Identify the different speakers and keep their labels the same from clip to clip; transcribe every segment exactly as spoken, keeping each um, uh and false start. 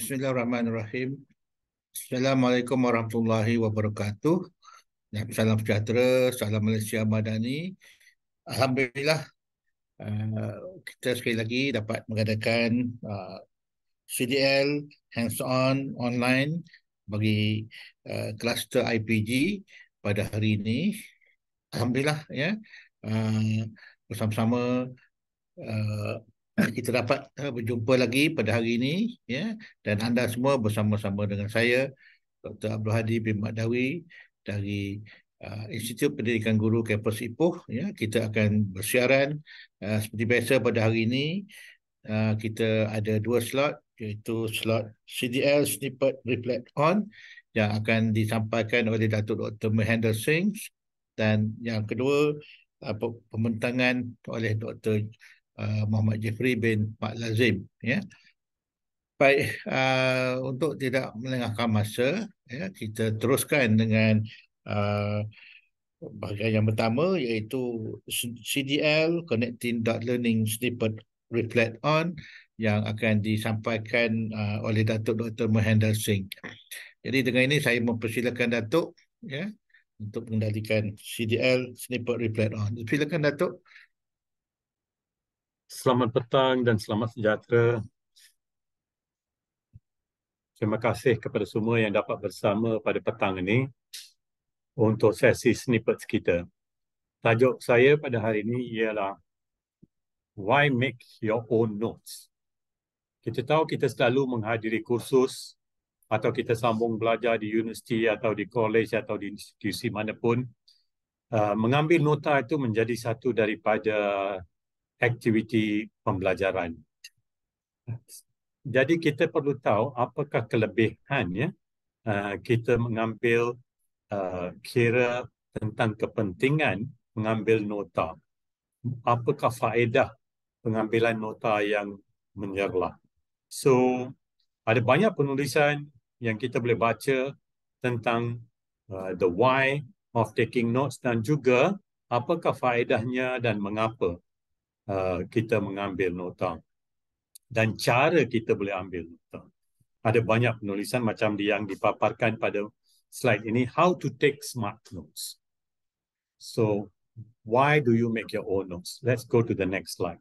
Speaker 1: Bismillahirrahmanirrahim. Assalamualaikum warahmatullahi wabarakatuh. Dan salam sejahtera, salam Malaysia Madani. Alhamdulillah, uh, kita sekali lagi dapat mengadakan uh, C D L hands-on online bagi uh, kluster I P G pada hari ini. Alhamdulillah, ya, uh, bersama-sama uh, kita dapat uh, berjumpa lagi pada hari ini, ya, dan anda semua bersama-sama dengan saya, Doktor Abdul Hadi bin Makdawi dari uh, Institut Pendidikan Guru Kampus Ipoh. Ya, kita akan bersiaran uh, seperti biasa pada hari ini. Uh, kita ada dua slot, iaitu slot C D L Snippet Reflect On yang akan disampaikan oleh Datuk Doktor Mahendra Singh, dan yang kedua uh, pembentangan oleh Doktor uh, Muhammad Jeffrey bin Mak Lazim. Ya. Baik, uh, untuk tidak melengahkan masa, ya, kita teruskan dengan uh, bahagian yang pertama, iaitu C D L Connecting Dot Learning Snippet Reflect On yang akan disampaikan uh, oleh Datuk Doktor Mahendra Singh. Jadi dengan ini saya mempersilakan Datuk, ya, untuk mengendalikan C D L Snippet Reflect On. Silakan Datuk.
Speaker 2: Selamat petang dan selamat sejahtera. Terima kasih kepada semua yang dapat bersama pada petang ini untuk sesi snippet kita. Tajuk saya pada hari ini ialah Why Make Your Own Notes. Kita tahu kita selalu menghadiri kursus atau kita sambung belajar di universiti atau di college atau di institusi manapun. Uh, mengambil nota itu menjadi satu daripada aktiviti pembelajaran. Jadi kita perlu tahu apakah kelebihan, ya, uh, kita mengambil uh, kira tentang kepentingan mengambil nota. Apakah faedah pengambilan nota yang menyerlah. So, ada banyak penulisan yang kita boleh baca tentang uh, the why of taking notes dan juga apakah faedahnya dan mengapa uh, kita mengambil nota. Dan cara kita boleh ambil nota. Ada banyak penulisan macam yang dipaparkan pada slide ini, how to take smart notes. So, why do you make your own notes? Let's go to the next slide.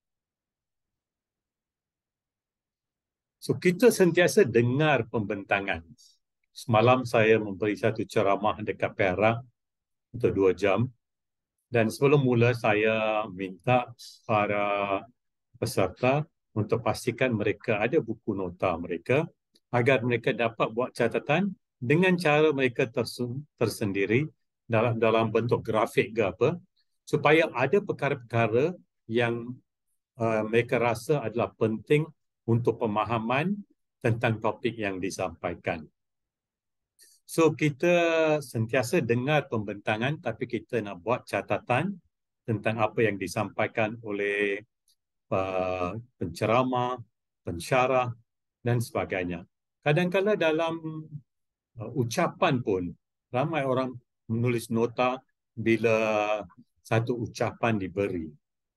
Speaker 2: So, kita sentiasa dengar pembentangan. Semalam saya memberi satu ceramah dekat Perak untuk dua jam. Dan sebelum mula saya minta para peserta untuk pastikan mereka ada buku nota mereka agar mereka dapat buat catatan dengan cara mereka tersendiri dalam dalam bentuk grafik ke apa, supaya ada perkara-perkara yang uh, mereka rasa adalah penting untuk pemahaman tentang topik yang disampaikan. So kita sentiasa dengar pembentangan tapi kita nak buat catatan tentang apa yang disampaikan oleh Uh, penceramah, pensyarah dan sebagainya. Kadang-kadang dalam uh, ucapan pun ramai orang menulis nota bila satu ucapan diberi.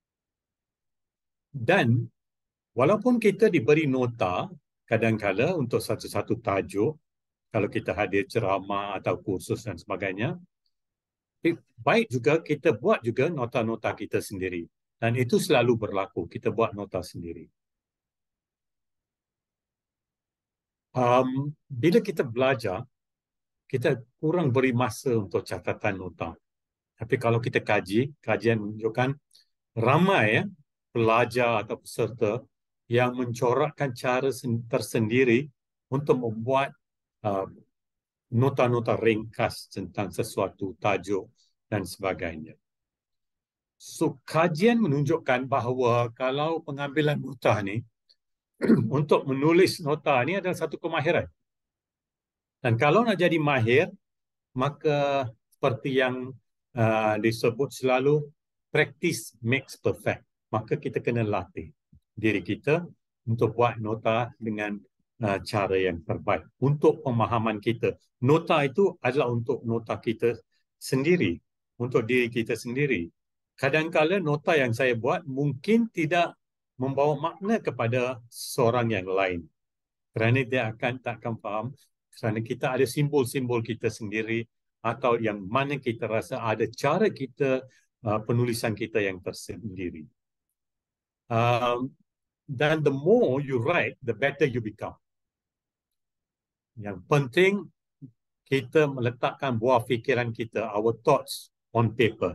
Speaker 2: Dan walaupun kita diberi nota kadang-kadang untuk satu-satu tajuk, kalau kita hadir ceramah atau kursus dan sebagainya, baik juga kita buat juga nota-nota kita sendiri. Dan itu selalu berlaku, kita buat nota sendiri. Um, bila kita belajar, kita kurang beri masa untuk catatan nota. Tapi kalau kita kaji, kajian menunjukkan ramai, ya, pelajar atau peserta yang mencorakkan cara tersendiri untuk membuat uh, nota-nota ringkas tentang sesuatu tajuk dan sebagainya. So, kajian menunjukkan bahawa kalau pengambilan nota ni, untuk menulis nota ni adalah satu kemahiran. Dan kalau nak jadi mahir, maka seperti yang uh, disebut selalu, practice makes perfect. Maka kita kena latih diri kita untuk buat nota dengan uh, cara yang terbaik. Untuk pemahaman kita. Nota itu adalah untuk nota kita sendiri. Untuk diri kita sendiri. Kadang-kadang nota yang saya buat mungkin tidak membawa makna kepada seorang yang lain. kerana dia akan tak akan faham, kerana kita ada simbol-simbol kita sendiri atau yang mana kita rasa ada cara kita, uh, penulisan kita yang tersendiri. Um, dan the more you write, the better you become. Yang penting kita meletakkan buah fikiran kita, our thoughts on paper.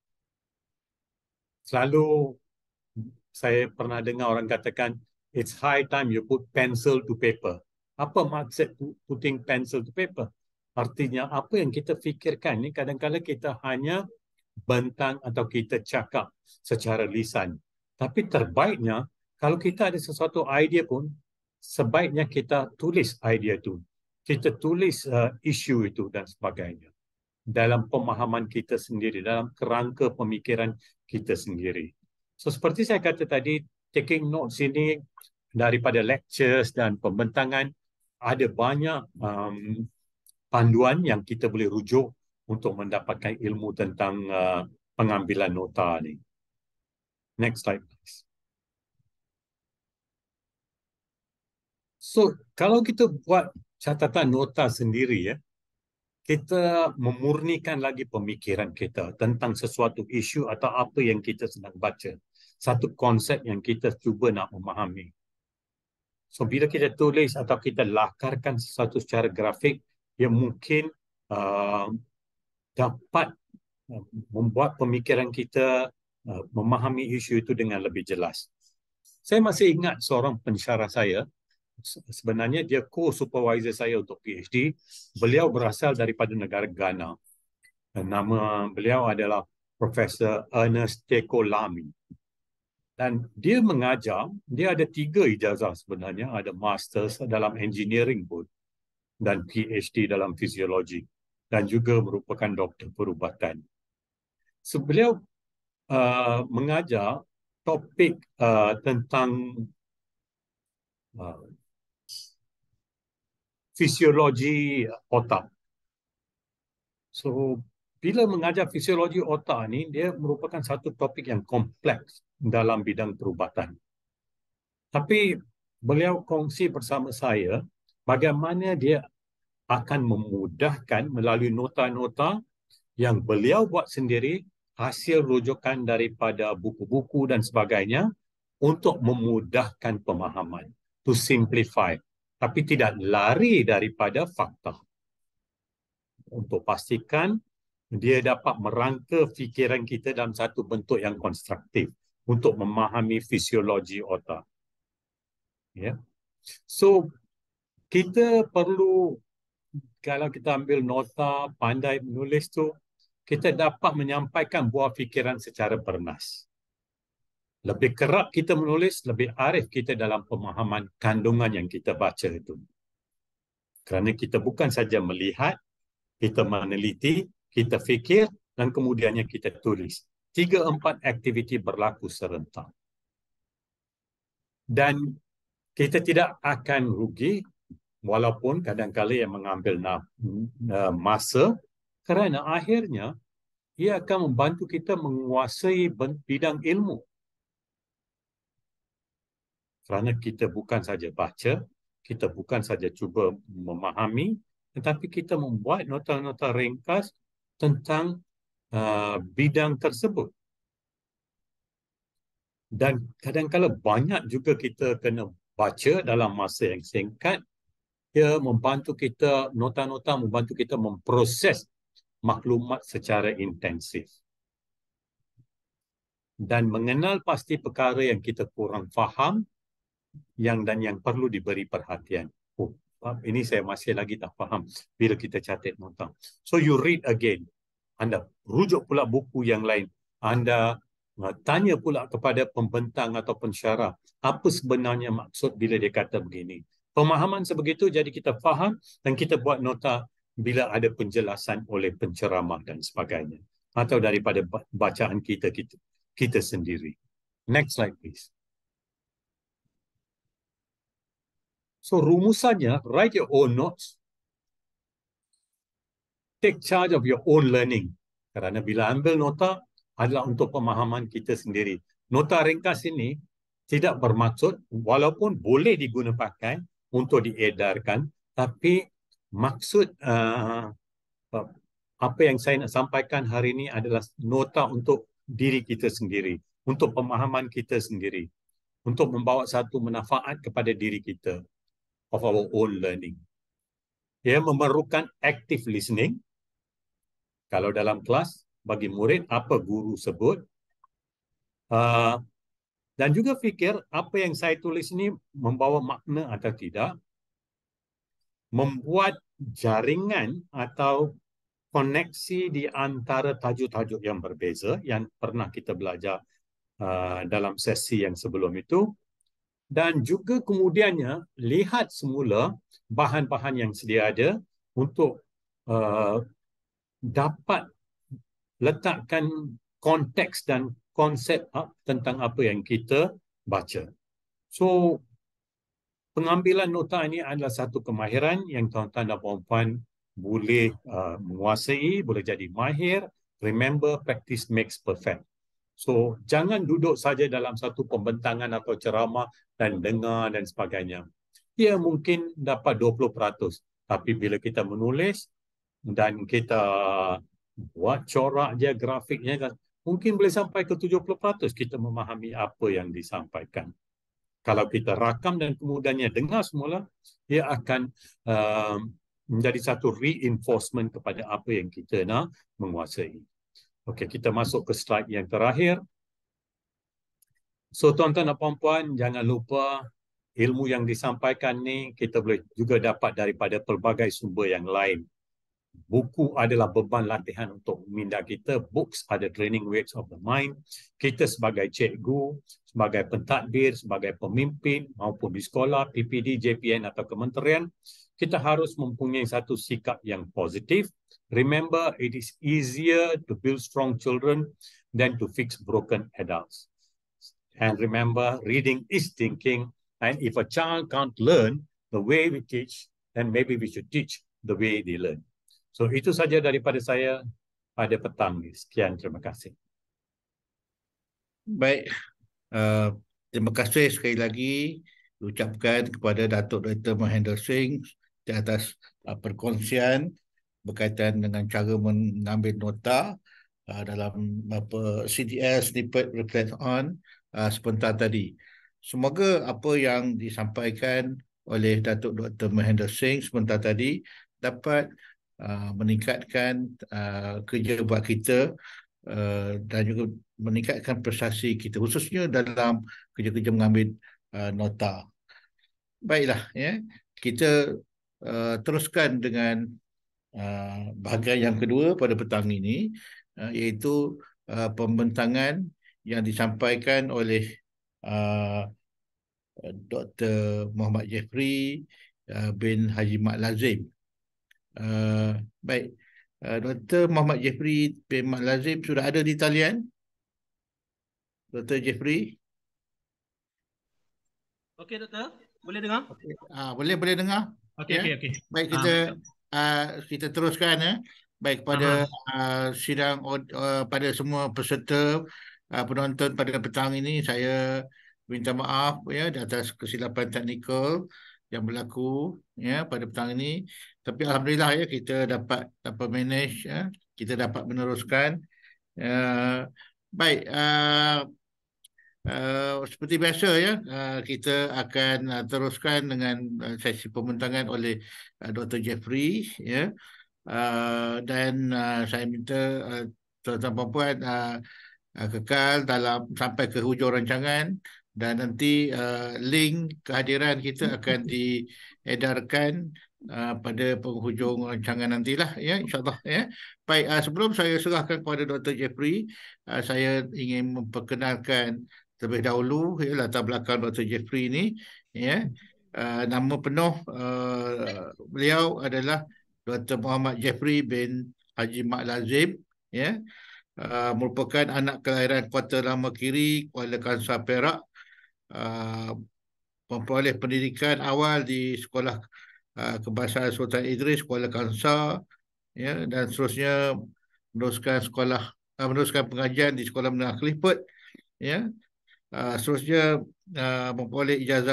Speaker 2: Selalu saya pernah dengar orang katakan, it's high time you put pencil to paper. Apa maksud putting pencil to paper? Artinya apa yang kita fikirkan ni kadang-kadang kita hanya bentang atau kita cakap secara lisan. Tapi terbaiknya, kalau kita ada sesuatu idea pun, sebaiknya kita tulis idea itu. Kita tulis uh, isu itu dan sebagainya. Dalam pemahaman kita sendiri, dalam kerangka pemikiran kita sendiri. So seperti saya kata tadi, taking notes ini daripada lectures dan pembentangan, ada banyak um, panduan yang kita boleh rujuk untuk mendapatkan ilmu tentang uh, pengambilan nota ni. Next slide please. So kalau kita buat catatan nota sendiri ya, kita memurnikan lagi pemikiran kita tentang sesuatu isu atau apa yang kita sedang baca. Satu konsep yang kita cuba nak memahami. So, bila kita tulis atau kita lakarkan sesuatu secara grafik, yang mungkin uh, dapat uh, membuat pemikiran kita uh, memahami isu itu dengan lebih jelas. Saya masih ingat seorang pensyarah saya, sebenarnya dia co-supervisor saya untuk PhD. Beliau berasal daripada negara Ghana. Nama beliau adalah Profesor Ernest Teko Lamy. Dan dia mengajar, dia ada tiga ijazah sebenarnya. Ada Masters dalam Engineering pun. Dan PhD dalam Fisiologi. Dan juga merupakan doktor perubatan. So, beliau uh, mengajar topik uh, tentang uh, fisiologi otak. So, bila mengajar fisiologi otak ni, dia merupakan satu topik yang kompleks dalam bidang perubatan. Tapi beliau kongsi bersama saya bagaimana dia akan memudahkan melalui nota-nota yang beliau buat sendiri, hasil rujukan daripada buku-buku dan sebagainya untuk memudahkan pemahaman. To simplify. Tapi tidak lari daripada fakta. Untuk pastikan dia dapat merangka fikiran kita dalam satu bentuk yang konstruktif untuk memahami fisiologi otak. Ya. So, kita perlu, kalau kita ambil nota, pandai menulis tu, kita dapat menyampaikan buah fikiran secara bernas. Lebih kerap kita menulis, lebih arif kita dalam pemahaman kandungan yang kita baca itu. Kerana kita bukan saja melihat, kita meneliti, kita fikir, dan kemudiannya kita tulis. Tiga empat aktiviti berlaku serentak. Dan kita tidak akan rugi, walaupun kadang-kadang yang mengambil masa, kerana akhirnya ia akan membantu kita menguasai bidang ilmu. Kerana kita bukan saja baca, kita bukan saja cuba memahami, tetapi kita membuat nota-nota ringkas tentang uh, bidang tersebut. Dan kadang-kadang banyak juga kita kena baca dalam masa yang singkat. Ia membantu kita, nota-nota membantu kita memproses maklumat secara intensif. Dan mengenal pasti perkara yang kita kurang faham, yang dan yang perlu diberi perhatian. Oh, ini saya masih lagi tak faham bila kita catat nota. So you read again. Anda rujuk pula buku yang lain. Anda uh, tanya pula kepada pembentang atau pensyarah apa sebenarnya maksud bila dia kata begini. Pemahaman sebegitu jadi kita faham dan kita buat nota bila ada penjelasan oleh penceramah dan sebagainya. Atau daripada bacaan kita kita, kita sendiri. Next slide please. So rumusannya, write your own notes. Take charge of your own learning. Kerana bila ambil nota adalah untuk pemahaman kita sendiri. Nota ringkas ini tidak bermaksud, walaupun boleh digunakan, untuk diedarkan, tapi maksud uh, apa yang saya nak sampaikan hari ini adalah nota untuk diri kita sendiri, untuk pemahaman kita sendiri, untuk membawa satu manfaat kepada diri kita of our own learning. Ia memerlukan active listening. Kalau dalam kelas, bagi murid, apa guru sebut. Uh, dan juga fikir apa yang saya tulis ini membawa makna atau tidak. Membuat jaringan atau koneksi di antara tajuk-tajuk yang berbeza yang pernah kita belajar uh, dalam sesi yang sebelum itu, dan juga kemudiannya lihat semula bahan-bahan yang sedia ada untuk uh, dapat letakkan konteks dan konsep uh, tentang apa yang kita baca. So, pengambilan nota ini adalah satu kemahiran yang tuan-tuan dan puan-puan boleh uh, menguasai, boleh jadi mahir. Remember, practice makes perfect. So, jangan duduk saja dalam satu pembentangan atau ceramah dan dengar dan sebagainya. Ia mungkin dapat dua puluh peratus. Tapi bila kita menulis dan kita buat corak dia, grafiknya, mungkin boleh sampai ke tujuh puluh peratus kita memahami apa yang disampaikan. Kalau kita rakam dan kemudiannya dengar semula, ia akan uh, menjadi satu reinforcement kepada apa yang kita nak menguasai. Okey, kita masuk ke slide yang terakhir. So, tuan-tuan dan puan-puan, jangan lupa ilmu yang disampaikan ni kita boleh juga dapat daripada pelbagai sumber yang lain. Buku adalah beban latihan untuk minda kita. Books ada training weights of the mind. Kita sebagai cikgu, sebagai pentadbir, sebagai pemimpin maupun di sekolah, P P D, J P N atau kementerian, kita harus mempunyai satu sikap yang positif. Remember, it is easier to build strong children than to fix broken adults. And remember, reading is thinking. And if a child can't learn the way we teach, then maybe we should teach the way they learn. So, itu saja daripada saya pada petang ini. Sekian, terima kasih.
Speaker 1: Baik, uh, terima kasih sekali lagi ucapkan kepada Datuk Doktor Mahendra Singh di atas uh, perkongsian berkaitan dengan cara mengambil nota uh, dalam apa C D S Snippet Reflect On uh, sebentar tadi. Semoga apa yang disampaikan oleh Datuk Doktor Mahendra Singh sebentar tadi dapat Uh, meningkatkan uh, kerja buat kita uh, dan juga meningkatkan prestasi kita khususnya dalam kerja-kerja mengambil uh, nota. Baiklah, ya, kita uh, teruskan dengan uh, bahagian yang kedua pada petang ini, uh, iaitu uh, pembentangan yang disampaikan oleh uh, Doktor Muhammad Jeffrey uh, bin Haji Mat Lazim. Uh, baik, uh, Doktor Muhammad Jeffrey bin Mat Lazim sudah ada di talian? Doktor Jeffrey?
Speaker 3: Okey, Doktor. Boleh dengar?
Speaker 1: Okay. Uh, boleh, boleh dengar?
Speaker 3: Okey,
Speaker 1: ya?
Speaker 3: okey, okey.
Speaker 1: Baik, kita uh, uh, kita teruskan. Ya. Baik, pada uh, sidang uh, pada semua peserta, uh, penonton pada petang ini, saya minta maaf ya di atas kesilapan teknikal yang berlaku ya pada petang ini, tapi alhamdulillah ya kita dapat dapat manage ya, kita dapat meneruskan. Uh, baik, uh, uh, seperti biasa ya, uh, kita akan uh, teruskan dengan uh, sesi pembentangan oleh uh, Doktor Jeffrey ya. Uh, dan uh, saya minta uh, tuan-tuan dan puan uh, uh, kekal dalam sampai ke hujung rancangan. Dan nanti uh, link kehadiran kita akan diedarkan uh, pada penghujung rancangan nantilah ya, insyaAllah ya. Baik, uh, sebelum saya serahkan kepada Doktor Jeffrey, uh, saya ingin memperkenalkan terlebih dahulu ya, latar belakang Doktor Jeffrey ini ya. Uh, nama penuh uh, beliau adalah Doktor Muhammad Jeffrey bin Haji Mat Lazim ya. Uh, merupakan anak kelahiran Kuala Lama Kiri, Kuala Kangsar, Perak. Uh, memperoleh pendidikan awal di Sekolah uh, Kebangsaan Sultan Idris, Kuala Kangsar ya, dan seterusnya meneruskan sekolah uh, meneruskan pengajian di Sekolah Menengah Clifford ya. Uh, seterusnya uh, memperoleh ijazah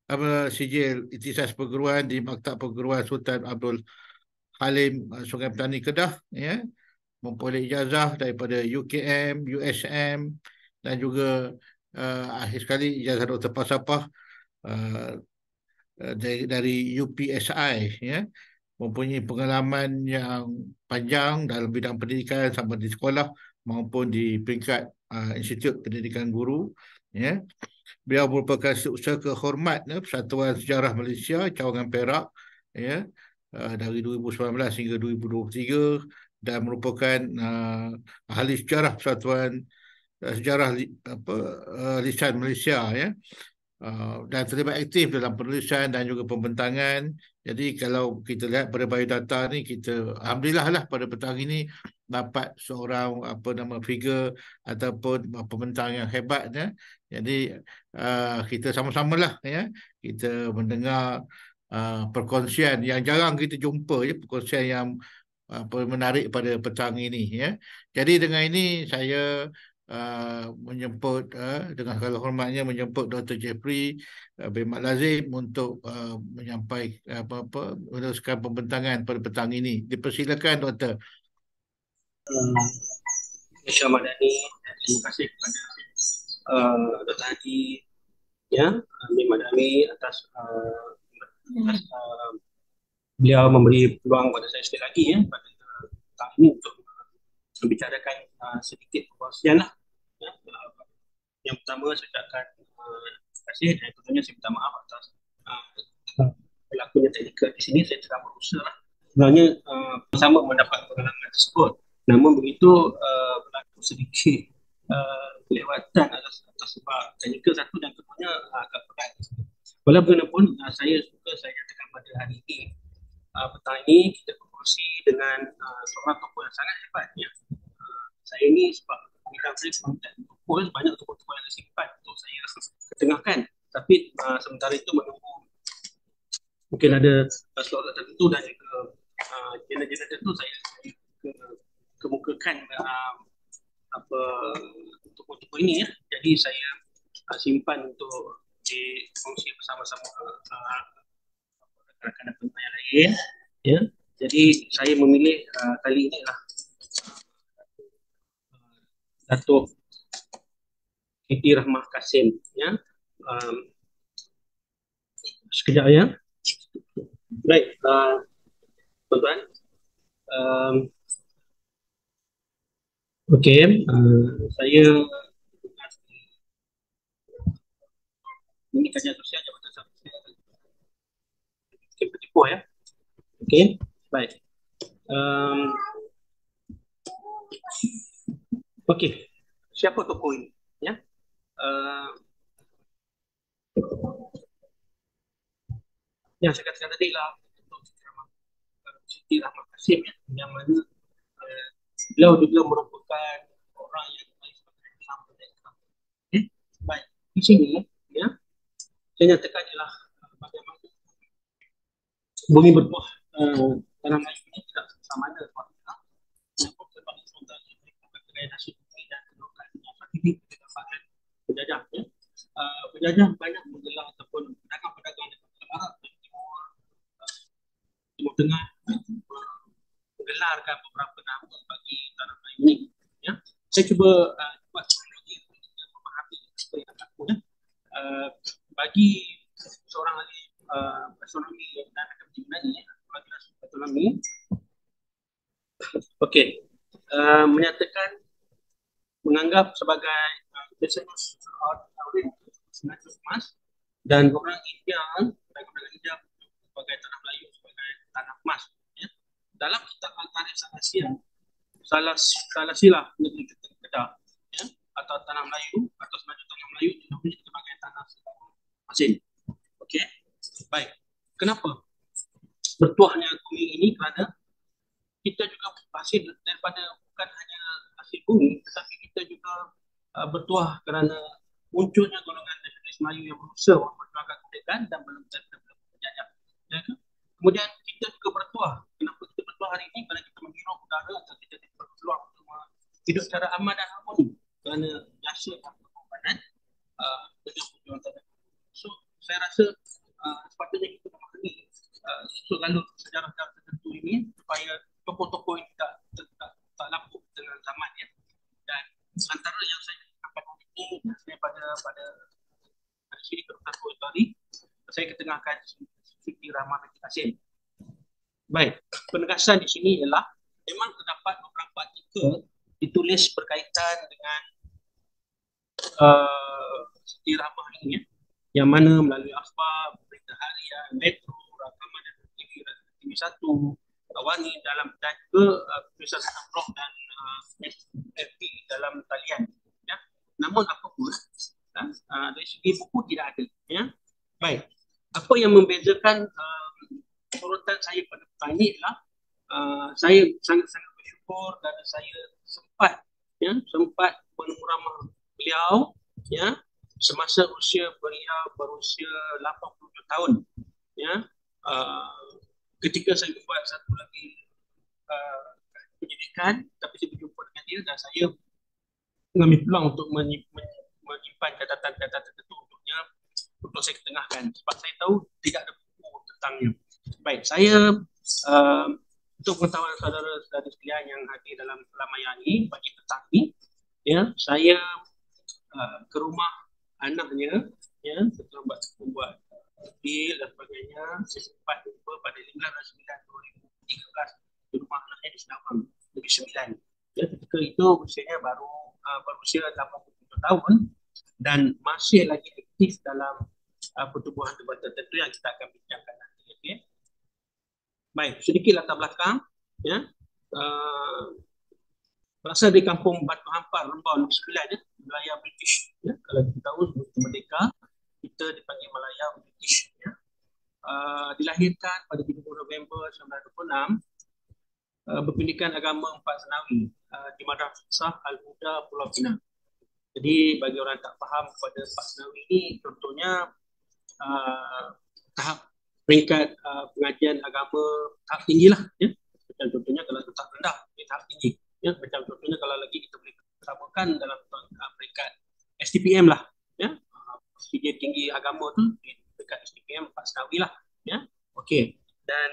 Speaker 1: apa sijil ikhtisas perguruan di Maktab Perguruan Sultan Abdul Halim uh, Sungai Petani Kedah, ya, memperoleh ijazah daripada U K M, U S M, dan juga uh, akhir sekali ijazah Doktor Falsafah uh, dari, dari U P S I, ya, mempunyai pengalaman yang panjang dalam bidang pendidikan sama di sekolah maupun di peringkat uh, Institut Pendidikan Guru, ya. Beliau merupakan seusaha kehormat, ya, Persatuan Sejarah Malaysia cawangan Perak, ya, uh, dari dua ribu sembilan belas hingga dua ribu dua puluh tiga, dan merupakan uh, ahli sejarah Persatuan uh, Sejarah li, apa uh, Lisan Malaysia, ya. Uh, dan terlibat aktif dalam penulisan dan juga pembentangan. Jadi kalau kita lihat pada biodata ni, kita alhamdulillah lah pada petang ini dapat seorang apa nama figure ataupun uh, pembentang yang hebat, ya. Jadi uh, kita sama-sama lah, ya, kita mendengar uh, perkongsian yang jarang kita jumpa, ya, perkongsian yang apa menarik pada petang ini, ya. Jadi dengan ini saya Uh, menjemput uh, dengan segala hormatnya menjemput Doktor Jeffrey uh, bin Mat Lazim untuk uh, menyampaikan apa-apa meneruskan pembentangan pada petang ini. Dipersilakan, Doktor.
Speaker 3: Uh, Insya Madani, terima kasih kepada uh, Doktor Haji, ya, Amin Madani atas, uh, atas uh, beliau memberi peluang pada saya sekali lagi, ya, pada petang ini untuk membicarakan uh, sedikit perkongsian lah. Ya. Uh, yang pertama saya ucapkan uh, terima kasih dan tentunya saya minta maaf atas uh, berlakunya teknikal di sini. Saya telah berusaha lah sebenarnya uh, bersama mendapat pengalaman tersebut, namun begitu uh, berlaku sedikit uh, kelewatan atas, atas sebab teknikal satu dan keduanya uh, agak berat. Walau bagaimanapun uh, saya suka saya nyatakan pada hari ini, uh, petang ini kita berkongsi dengan uh, seorang tokoh yang sangat hebat, ya. Uh, saya ini sebab bidang saya konten tokoh, banyak tokoh-tokoh yang disimpan untuk saya ketengahkan, tapi uh, sementara itu menunggu mungkin ada uh, slot tertentu dan juga uh, jenis-jenis tertentu saya ke, kemukakan uh, apa tokoh-tokoh ini, ya. Jadi saya uh, simpan untuk dikongsi bersama-sama uh, rakan-rakan dan pendengar yang lain, ya. Jadi saya memilih uh, kali ini lah Datuk Siti Rahmah Kasim, ya. Um, sekejap, ya. Baik, uh, tuan-tuan. Um, Okey, uh, saya ini kajian sosial Jabatan Sosial Kempen, ya. Okey, baik. Um, Okey, siapa tokoh ini, ya? Uh, yang saya katakan tadi lah Siti Rahmah Kasim, ya, yang mana uh, beliau juga merupakan orang yang paling sebagai dalam mereka. Okay? Baik, di sini, ya, saya nyatakan ialah uh, bagaimana bumi berbuah uh, dalam Melayu ini tidak sama ada waktunya. Namun sebab sebenarnya mereka berkait nasi bumi dan kedudukan yang saat ini kedapatan penjajah, ya. Uh, penjajah banyak menggelar ataupun pedagang-pedagang di Arab dan Timur, uh, Timur Tengah uh, menggelarkan beberapa nama bagi tanah Melayu ini, ya. Saya cuba uh, buat kronologi untuk kita memahami apa yang berlaku, ya. Uh, bagi seorang ahli uh, astronomi dan akademik Yunani, ya, astronomi, okey, uh, menyatakan menganggap sebagai Venus emas dan orang India dan orang India sebagai tanah Melayu sebagai tanah emas, ya. Dalam kitab Al-Tarikh Asia, salah salah silah negeri Kedah, ya, atau tanah Melayu atau semacam tanah Melayu dinamai sebagai tanah Asin. Okey, baik. Kenapa bertuahnya bumi ini? Kerana kita juga hasil daripada bukan hanya hasil bumi, tetapi kita juga uh, bertuah kerana munculnya golongan nasionalis Melayu yang berusaha memperjuangkan kemerdekaan dan belum terjadi penjajah, ya. Kemudian kita juga bertuah. Kenapa kita bertuah hari ini? Kerana kita menghirup udara atau kita berpeluang untuk hidup secara aman dan harmoni kerana jasa dan pengorbanan uh, dengan perjuangan. So saya rasa tokoh-tokoh ini tak, tak, tak, tak lapuk dengan zaman ya. Dan antara yang saya akan ini daripada pada sini Kedokteran Kuala saya ketengahkan Siti Rahmah binti Kasim. Baik, penegasan di sini ialah memang terdapat beberapa artikel ditulis berkaitan dengan uh, Siti Rahmah ini ya, yang mana melalui akhbar, berita harian, Metro, rakaman dan T V, T V satu, Wangi dalam dan juga uh, tulisan blog dan uh, F B dalam talian. Ya. Namun apapun, ya, uh, dari segi buku tidak ada. Ya. Baik, apa yang membezakan uh, sorotan saya pada petang ini adalah uh, saya sangat-sangat bersyukur dan saya sempat ya sempat menemui beliau ya semasa usia beliau berusia lapan puluh tujuh tahun ya uh, ketika saya buat satu lagi uh, pendidikan tapi saya berjumpa dengan dia dan saya mengambil peluang untuk menyimpan catatan-catatan tertentu untuknya untuk saya ketengahkan sebab saya tahu tidak ada buku tentangnya. Baik, saya uh, untuk pengetahuan saudara-saudara sekalian yang hadir dalam keramaian ini bagi petang ini, ya, saya uh, ke rumah anaknya, ya, setelah buat membuat deal dan sebagainya, saya sempat jumpa pada lima belas sembilan dua ribu tiga belas di rumah anaknya di Senawang, Negeri Sembilan. Ya, ketika itu usianya baru uh, berusia lapan puluh tujuh tahun dan masih lagi aktif dalam uh, pertubuhan tubuh tertentu yang kita akan bincangkan nanti. Okay? Baik, sedikit latar belakang, ya. Uh, berasal dari kampung Batu Hampar, Rembau, Negeri Sembilan, ya, Malaya British. Ya. Kalau kita tahu sebelum merdeka, kita dipanggil Malaya British. Ya. Uh, dilahirkan pada tiga puluh November seribu sembilan ratus dua puluh enam, uh, berpendidikan agama empat senawi uh, di Madrasah Al-Huda Pulau Pinang. Jadi bagi orang tak faham pada empat senawi ini, contohnya uh, tahap peringkat uh, pengajian agama tahap tinggi lah, ya. Macam contohnya kalau tahap rendah, ini tahap tinggi, ya. Macam contohnya kalau lagi kita boleh samakan dalam uh, peringkat S T P M lah, ya. Uh, tinggi agama tu di peringkat S T P M empat senawi lah, ya. Okey. Dan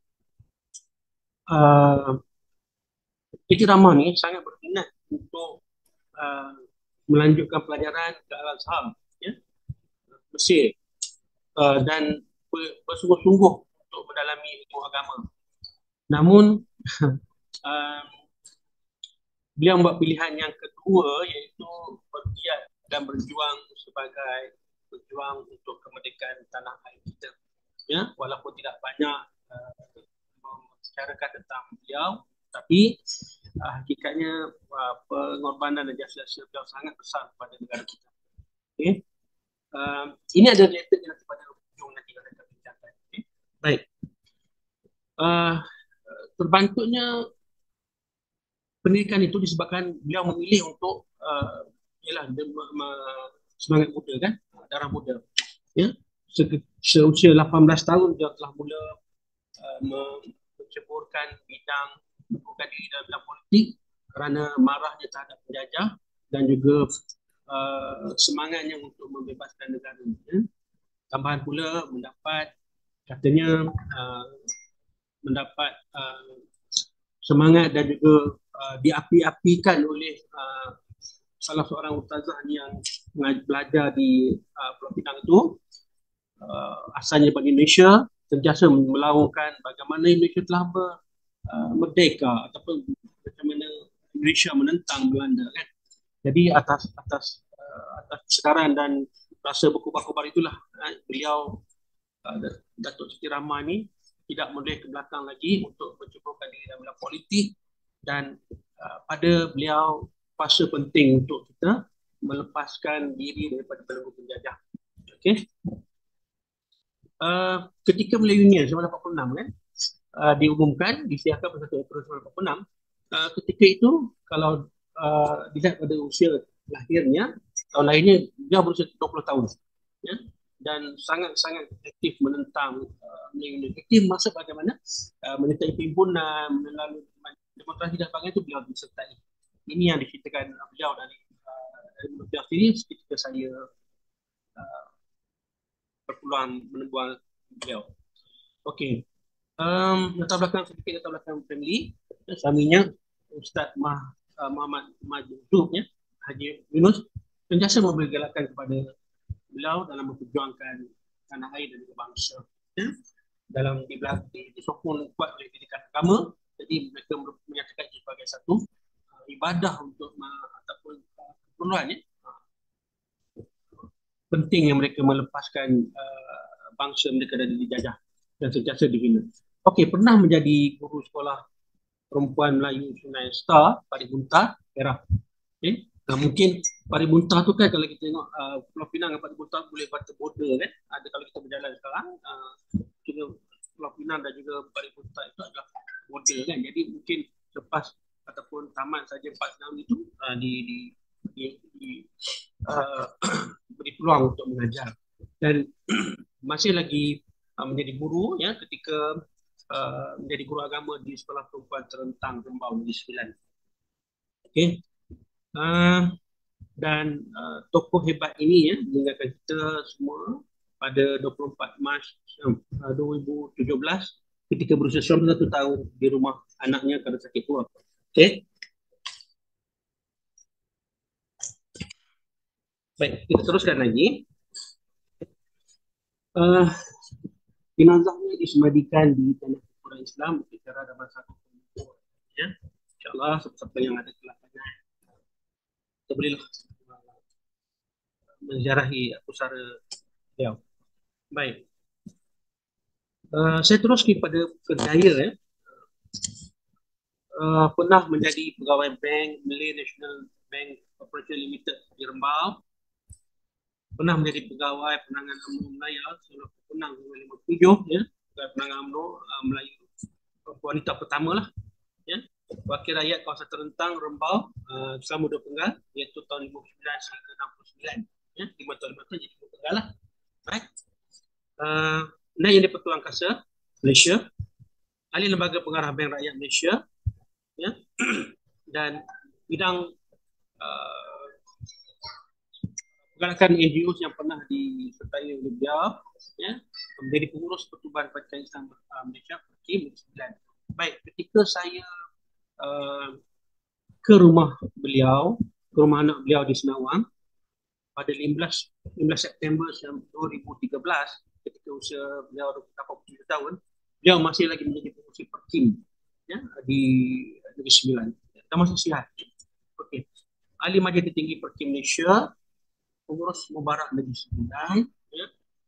Speaker 3: uh, Siti Rahmah ni sangat berminat untuk uh, melanjutkan pelajaran ke Al-Azhar, ya, Mesir, uh, dan bersungguh-sungguh untuk mendalami ilmu agama. Namun um, beliau membuat pilihan yang kedua iaitu bergiat dan berjuang sebagai berjuang untuk kemerdekaan tanah air kita. Ya, walaupun tidak banyak uh, membicarakan tentang beliau, tapi uh, hakikatnya uh, pengorbanan dan jasa-jasa beliau sangat besar kepada negara kita. Okay. Uh, ini ada related dengan kepada ujung nanti kalau kita bincangkan. Okay. Baik. Uh, terbentuknya pendidikan itu disebabkan beliau memilih untuk uh, ialah semangat muda kan, darah muda. Ya. Seusia lapan belas tahun dia telah mula uh, menceburkan bidang membuka diri dalam bidang politik kerana marahnya terhadap penjajah dan juga uh, semangatnya untuk membebaskan negara. Ya. Tambahan pula mendapat katanya uh, mendapat uh, semangat dan juga uh, diapi-apikan oleh uh, salah seorang ustazah yang belajar di uh, Pulau Pinang itu, uh, asalnya dari Indonesia, sentiasa melaungkan bagaimana Indonesia telah ber, uh, merdeka ataupun macam mana Indonesia menentang Belanda kan. Jadi atas atas uh, atas sekarang dan rasa berkobar-kobar itulah uh, beliau uh, Datuk Siti Rahmah ni tidak boleh ke belakang lagi untuk mencuburkan diri dalam politik dan uh, pada beliau fasa penting untuk kita melepaskan diri daripada belenggu penjajah. Okey. Uh, ketika Melayu Union seribu sembilan ratus lapan puluh enam kan uh, diumumkan disiarkan pada satu April seribu sembilan ratus lapan puluh enam, uh, ketika itu kalau uh, dilihat pada usia lahirnya, tahun lahirnya dia berusia dua puluh tahun. Ya. Dan sangat-sangat aktif menentang uh, Melayu Union. Aktif maksud bagaimana? Uh, menyertai perhimpunan, melalui demonstrasi dan sebagainya itu beliau disertai. Ini yang diceritakan beliau dari uh, dari beliau sendiri ketika saya uh, berpeluang menemui beliau. Okey. Um, latar belakang sedikit latar belakang family. Suaminya Ustaz Mah, uh, Muhammad Majid ya, Haji Yunus sentiasa memberi galakan kepada beliau dalam memperjuangkan tanah air dan juga bangsa. Ya. Dalam di belakang di, disokong kuat oleh pendidikan agama, jadi mereka menyatakan sebagai satu uh, ibadah untuk uh, ataupun uh, keperluan ya. Uh, penting yang mereka melepaskan uh, bangsa mereka dari dijajah dan sentiasa dibina. Okey, pernah menjadi guru sekolah perempuan Melayu Sungai Star, Paribunta, Perak. Okay. Nah, mungkin Paribunta tu kan kalau kita tengok uh, Pulau Pinang dan Paribunta boleh baca border kan. Ada kalau kita berjalan sekarang, uh, juga Pulau Pinang dan juga Paribunta itu adalah border kan. Jadi mungkin lepas ataupun tamat saja empat tahun itu uh, di, di, di, di uh, beri peluang untuk mengajar. Dan masih lagi uh, menjadi guru ya ketika Uh, menjadi guru agama di Sekolah Perempuan Terentang Rembau Negeri Sembilan. Okey. Uh, dan uh, tokoh hebat ini ya meninggalkan kita semua pada dua puluh empat Mac uh, dua ribu tujuh belas ketika berusia sembilan puluh satu tahun di rumah anaknya kerana sakit tua. Okey. Baik, kita teruskan lagi. Uh, Jenazahnya disemadikan di tanah kuburan Islam secara dalam satu kubur. Ya, insyaAllah siapa yang ada kelapangan kita bolehlah menziarahi pusara beliau. Baik, uh, saya terus kepada kerjaya ya. Uh, pernah menjadi pegawai bank Malay National Bank Corporation Limited di Rembau. Pernah menjadi pegawai penangan UMNO Melayu Seluruh Penang dua ribu lima puluh tujuh ya, penangan UMNO uh, Melayu wanita pertama lah ya, wakil rakyat kawasan Terentang Rembau uh, selama dua penggal iaitu tahun lima puluh sembilan sehingga enam puluh sembilan ya, lima tahun lima tahun jadi dua penggal lah. Baik. Uh, Naib Yang di-Pertuan Angkasa Malaysia, ahli lembaga pengarah Bank Rakyat Malaysia ya, dan bidang uh, pergerakan N G O yang pernah disertai oleh beliau ya, menjadi pengurus Pertubuhan Pelajar Islam Malaysia Negeri Sembilan. Baik, ketika saya uh, ke rumah beliau, ke rumah anak beliau di Senawang pada lima belas September dua ribu tiga belas ketika usia beliau lapan puluh tujuh tahun, beliau masih lagi menjadi pengurus Perkim ya, di Negeri Sembilan dan masih sihat. Okey. Ahli Majlis Tertinggi Perkim Malaysia, pengurus Mubarak Negeri Sembilan ya.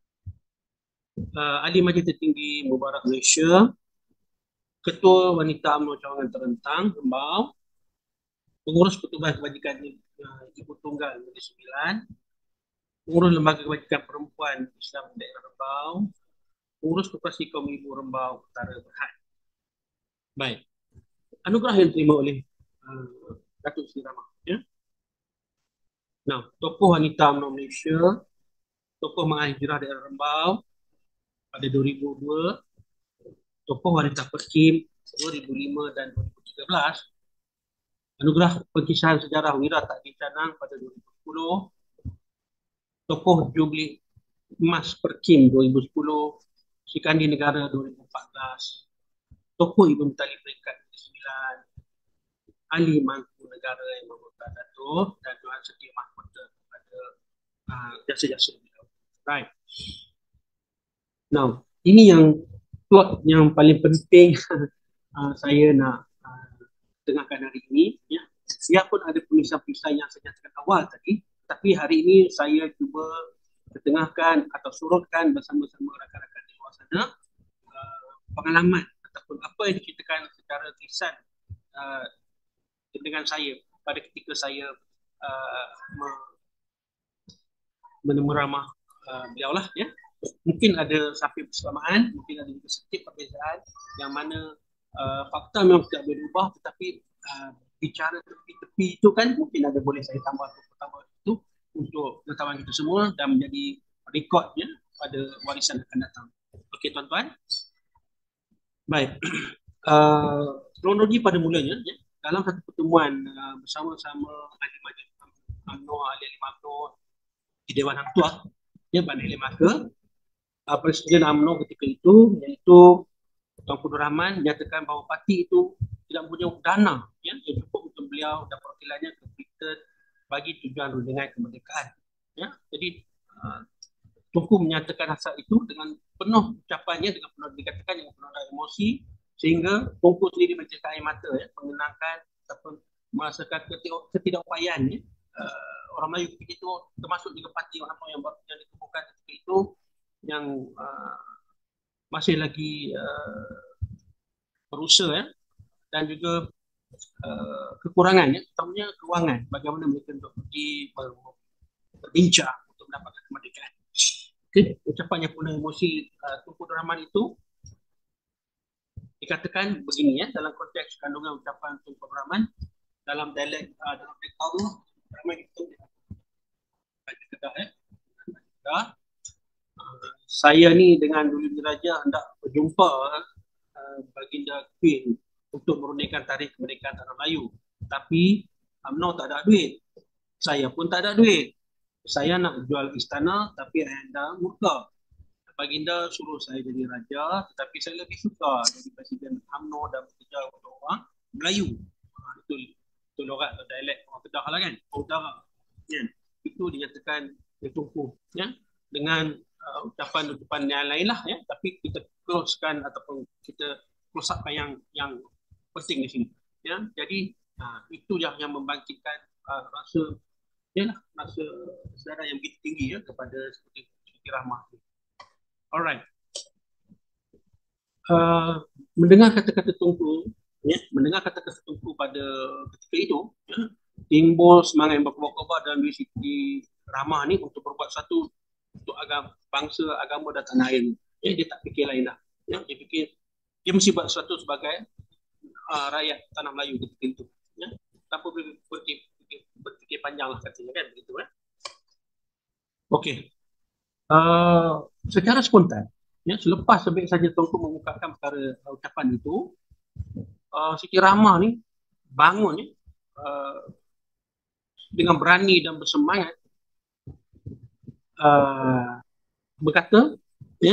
Speaker 3: Uh, Ahli Majlis Tertinggi Mubarak Malaysia, Ketua Wanita UMNO Cawangan Terentang Rembau, pengurus Pertubuhan Kebajikan uh, Ibu Tunggal Negeri Sembilan, pengurus Lembaga Kebajikan Perempuan Islam Daerah Rembau, pengurus Koperasi Kaum Ibu Rembau Utara Berhad. Baik, anugerah yang diterima oleh uh, Datuk Seri Ramah ya. Nah, tokoh wanita UMNO Malaysia, tokoh mengakhiri hijrah daerah Rembau pada dua ribu dua, tokoh wanita Perkim dua ribu lima dan dua ribu tiga belas, anugerah Pengkisahan Sejarah Wira Takdir Canang pada dua ribu sepuluh, tokoh Jubli Emas Perkim dua ribu sepuluh, Sikandi Negara dua ribu empat belas, tokoh Ibu Menteri Peringkat sembilan, ahli Mangku Negara yang memerlukan Datuk dan Tuan Seti Mahkota kepada uh, jasa-jasa beliau. Right. Now, ini yang plot yang paling penting uh, saya nak uh, tengahkan hari ini. Ya. Biarpun ada penulisan-penulisan yang saya nyatakan awal tadi, tapi hari ini saya cuba ketengahkan atau surutkan bersama-sama rakan-rakan di luar sana uh, pengalaman ataupun apa yang diceritakan secara lisan uh, dengan saya pada ketika saya uh, menemui ramah uh, beliau lah ya. Mungkin ada samping persamaan, mungkin ada juga sedikit perbezaan yang mana uh, fakta memang tidak boleh diubah, tetapi uh, bicara tepi-tepi itu kan mungkin ada boleh saya tambah tambah itu untuk pengetahuan kita semua dan menjadi rekodnya pada warisan akan datang. Okey tuan-tuan. Baik. Uh, kronologi pada mulanya ya, dalam satu pertemuan uh, bersama-sama ahli majlis UMNO, ahli-ahli UMNO di Dewan Hang Tuah ya, Bandar Melaka, uh, Presiden UMNO ketika itu iaitu Tuan Abdul Rahman nyatakan bahawa parti itu tidak mempunyai dana ya, yang cukup untuk beliau dan perwakilannya ke Britain bagi tujuan rundingan kemerdekaan. Ya, jadi uh, Tunku menyatakan hasrat itu dengan penuh ucapannya, dengan penuh dikatakan dengan penuh emosi, sehingga Tunku sendiri mencetak air mata ya, mengenangkan ataupun merasakan ketidakupayaan ya, uh, orang Melayu ketika itu, termasuk juga parti UMNO yang, yang ditubuhkan ketika itu, yang uh, masih lagi uh, berusaha ya, dan juga uh, kekurangan ya, terutamanya kewangan, bagaimana mereka untuk pergi berbincang untuk mendapatkan kemerdekaan. Okay. Ucapan yang penuh emosi uh, Tunku Abdul Rahman itu dikatakan begini ya, dalam konteks kandungan ucapan Tunku Abdul Rahman dalam dialek uh, dalam rektor ramai itu kedah ya. Uh, saya ni dengan Duli Diraja hendak berjumpa uh, Baginda Queen untuk meruningkan tarikh kemerdekaan tanah Melayu, tapi UMNO tak ada duit, saya pun tak ada duit. Saya nak jual istana tapi anda murka. Baginda suruh saya jadi raja, tetapi saya lebih suka jadi presiden UMNO dan bekerja untuk orang Melayu. Ha, itu itu logat atau dialek orang Kedah lah kan, orang utara. Ya. Itu dinyatakan Tunku ya, dengan uh, ucapan-ucapan yang lain lah ya, tapi kita closekan ataupun kita close upkan yang yang penting di sini. Ya. Jadi uh, itu yang yang membangkitkan uh, rasa ialah rasa sedara yang begitu tinggi ya kepada seperti Siti Rahmah. Alright. Uh, mendengar kata-kata Tunku, ya, mendengar kata-kata Tunku pada ketika itu, ya, timbul semangat yang berkobar-kobar dalam diri Siti Rahmah ni untuk berbuat satu untuk agama, bangsa, agama dan tanah air. Ya, dia tak fikir lain dah. Ya, dia fikir dia mesti buat sesuatu sebagai uh, rakyat tanah Melayu ketika itu. Ya, tanpa berfikir berfikir panjang lah katanya kan begitu kan. Okey. Uh, secara spontan ya, selepas sebab saja Tunku mengungkapkan perkara uh, ucapan itu, uh, Siti Rahmah ni bangun ya, uh, dengan berani dan bersemangat uh, berkata ya,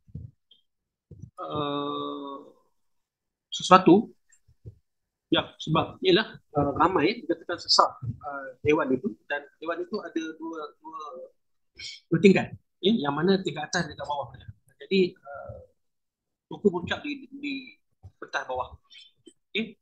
Speaker 3: uh, sesuatu ya, sebab ialah uh, ramai dikatakan sesak uh, dewan itu, dan dewan itu ada dua dua, dua tingkat ya, yang mana tingkat atas dan tingkat bawah. Jadi uh, Tunku puncak di di pentas bawah. Okay.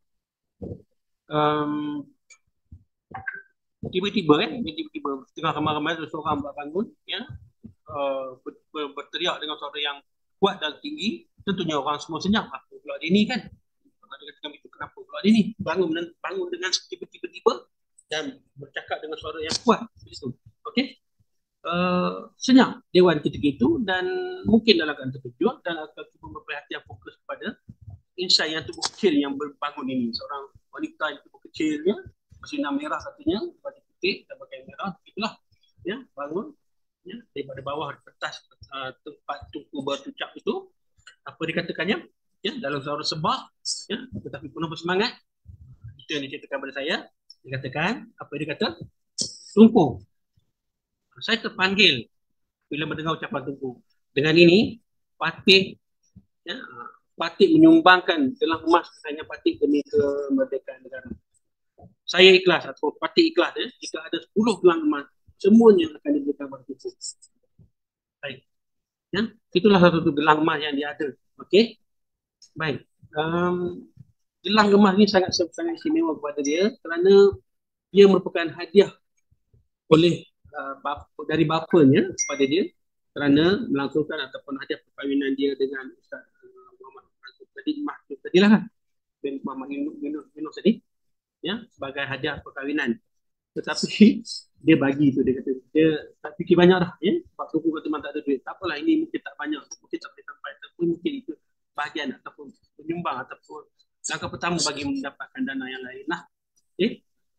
Speaker 3: Um, tiba-tiba kan, tiba-tiba tengah ramai-ramai seorang bangun ya, uh, ber, ber, berteriak dengan suara yang kuat dan tinggi. Tentunya orang semua senyap, apa pula dia ni kan. Kami itu kenapa pula dia ni bangun bangun dengan tiba-tiba dan bercakap dengan suara yang kuat begitu. Okey. Uh, senyap dewan ketika itu, dan mungkin dalam keadaan terkejut dan akan cuba berperhatian fokus kepada insan yang tubuh kecil yang berbangun ini, seorang wanita yang tubuh kecilnya bersinar merah katanya, baju putih dan pakai merah, itulah ya, bangun ya, daripada bawah pentas uh, tempat Tunku berucap itu. Apa dikatakannya ya, dalam suara sebah ya, tetapi penuh bersemangat. Itu yang diceritakan kepada saya. Dikatakan, apa dia kata? Tunku, saya terpanggil bila mendengar ucapan Tunku. Dengan ini, Patih ya, Patih menyumbangkan gelang emas hanya Patih demi kemerdekaan negara. Saya ikhlas atau Patih ikhlas ya, jika ada sepuluh gelang emas, semuanya akan diberikan kepada Tunku. Baik. Ya, itulah satu gelang emas yang dia ada. Okey. Baik. Um, gelang emas ni sangat sangat istimewa kepada dia kerana dia merupakan hadiah oleh uh, bapa, dari bapanya kepada dia kerana melangsungkan ataupun hadiah perkahwinan dia dengan Ustaz uh, Muhammad tadi maksud tadilah kan bin Muhammad Yunus Yunus tadi ya, sebagai hadiah perkahwinan. Tetapi dia bagi tu, dia kata dia tak fikir banyak dah ya, sebab Tunku kata memang tak ada duit. Tak apalah, ini mungkin tak banyak, mungkin tak boleh sampai, tapi mungkin itu bahagian ataupun penyumbang ataupun langkah pertama bagi mendapatkan dana yang lain lah. Okay.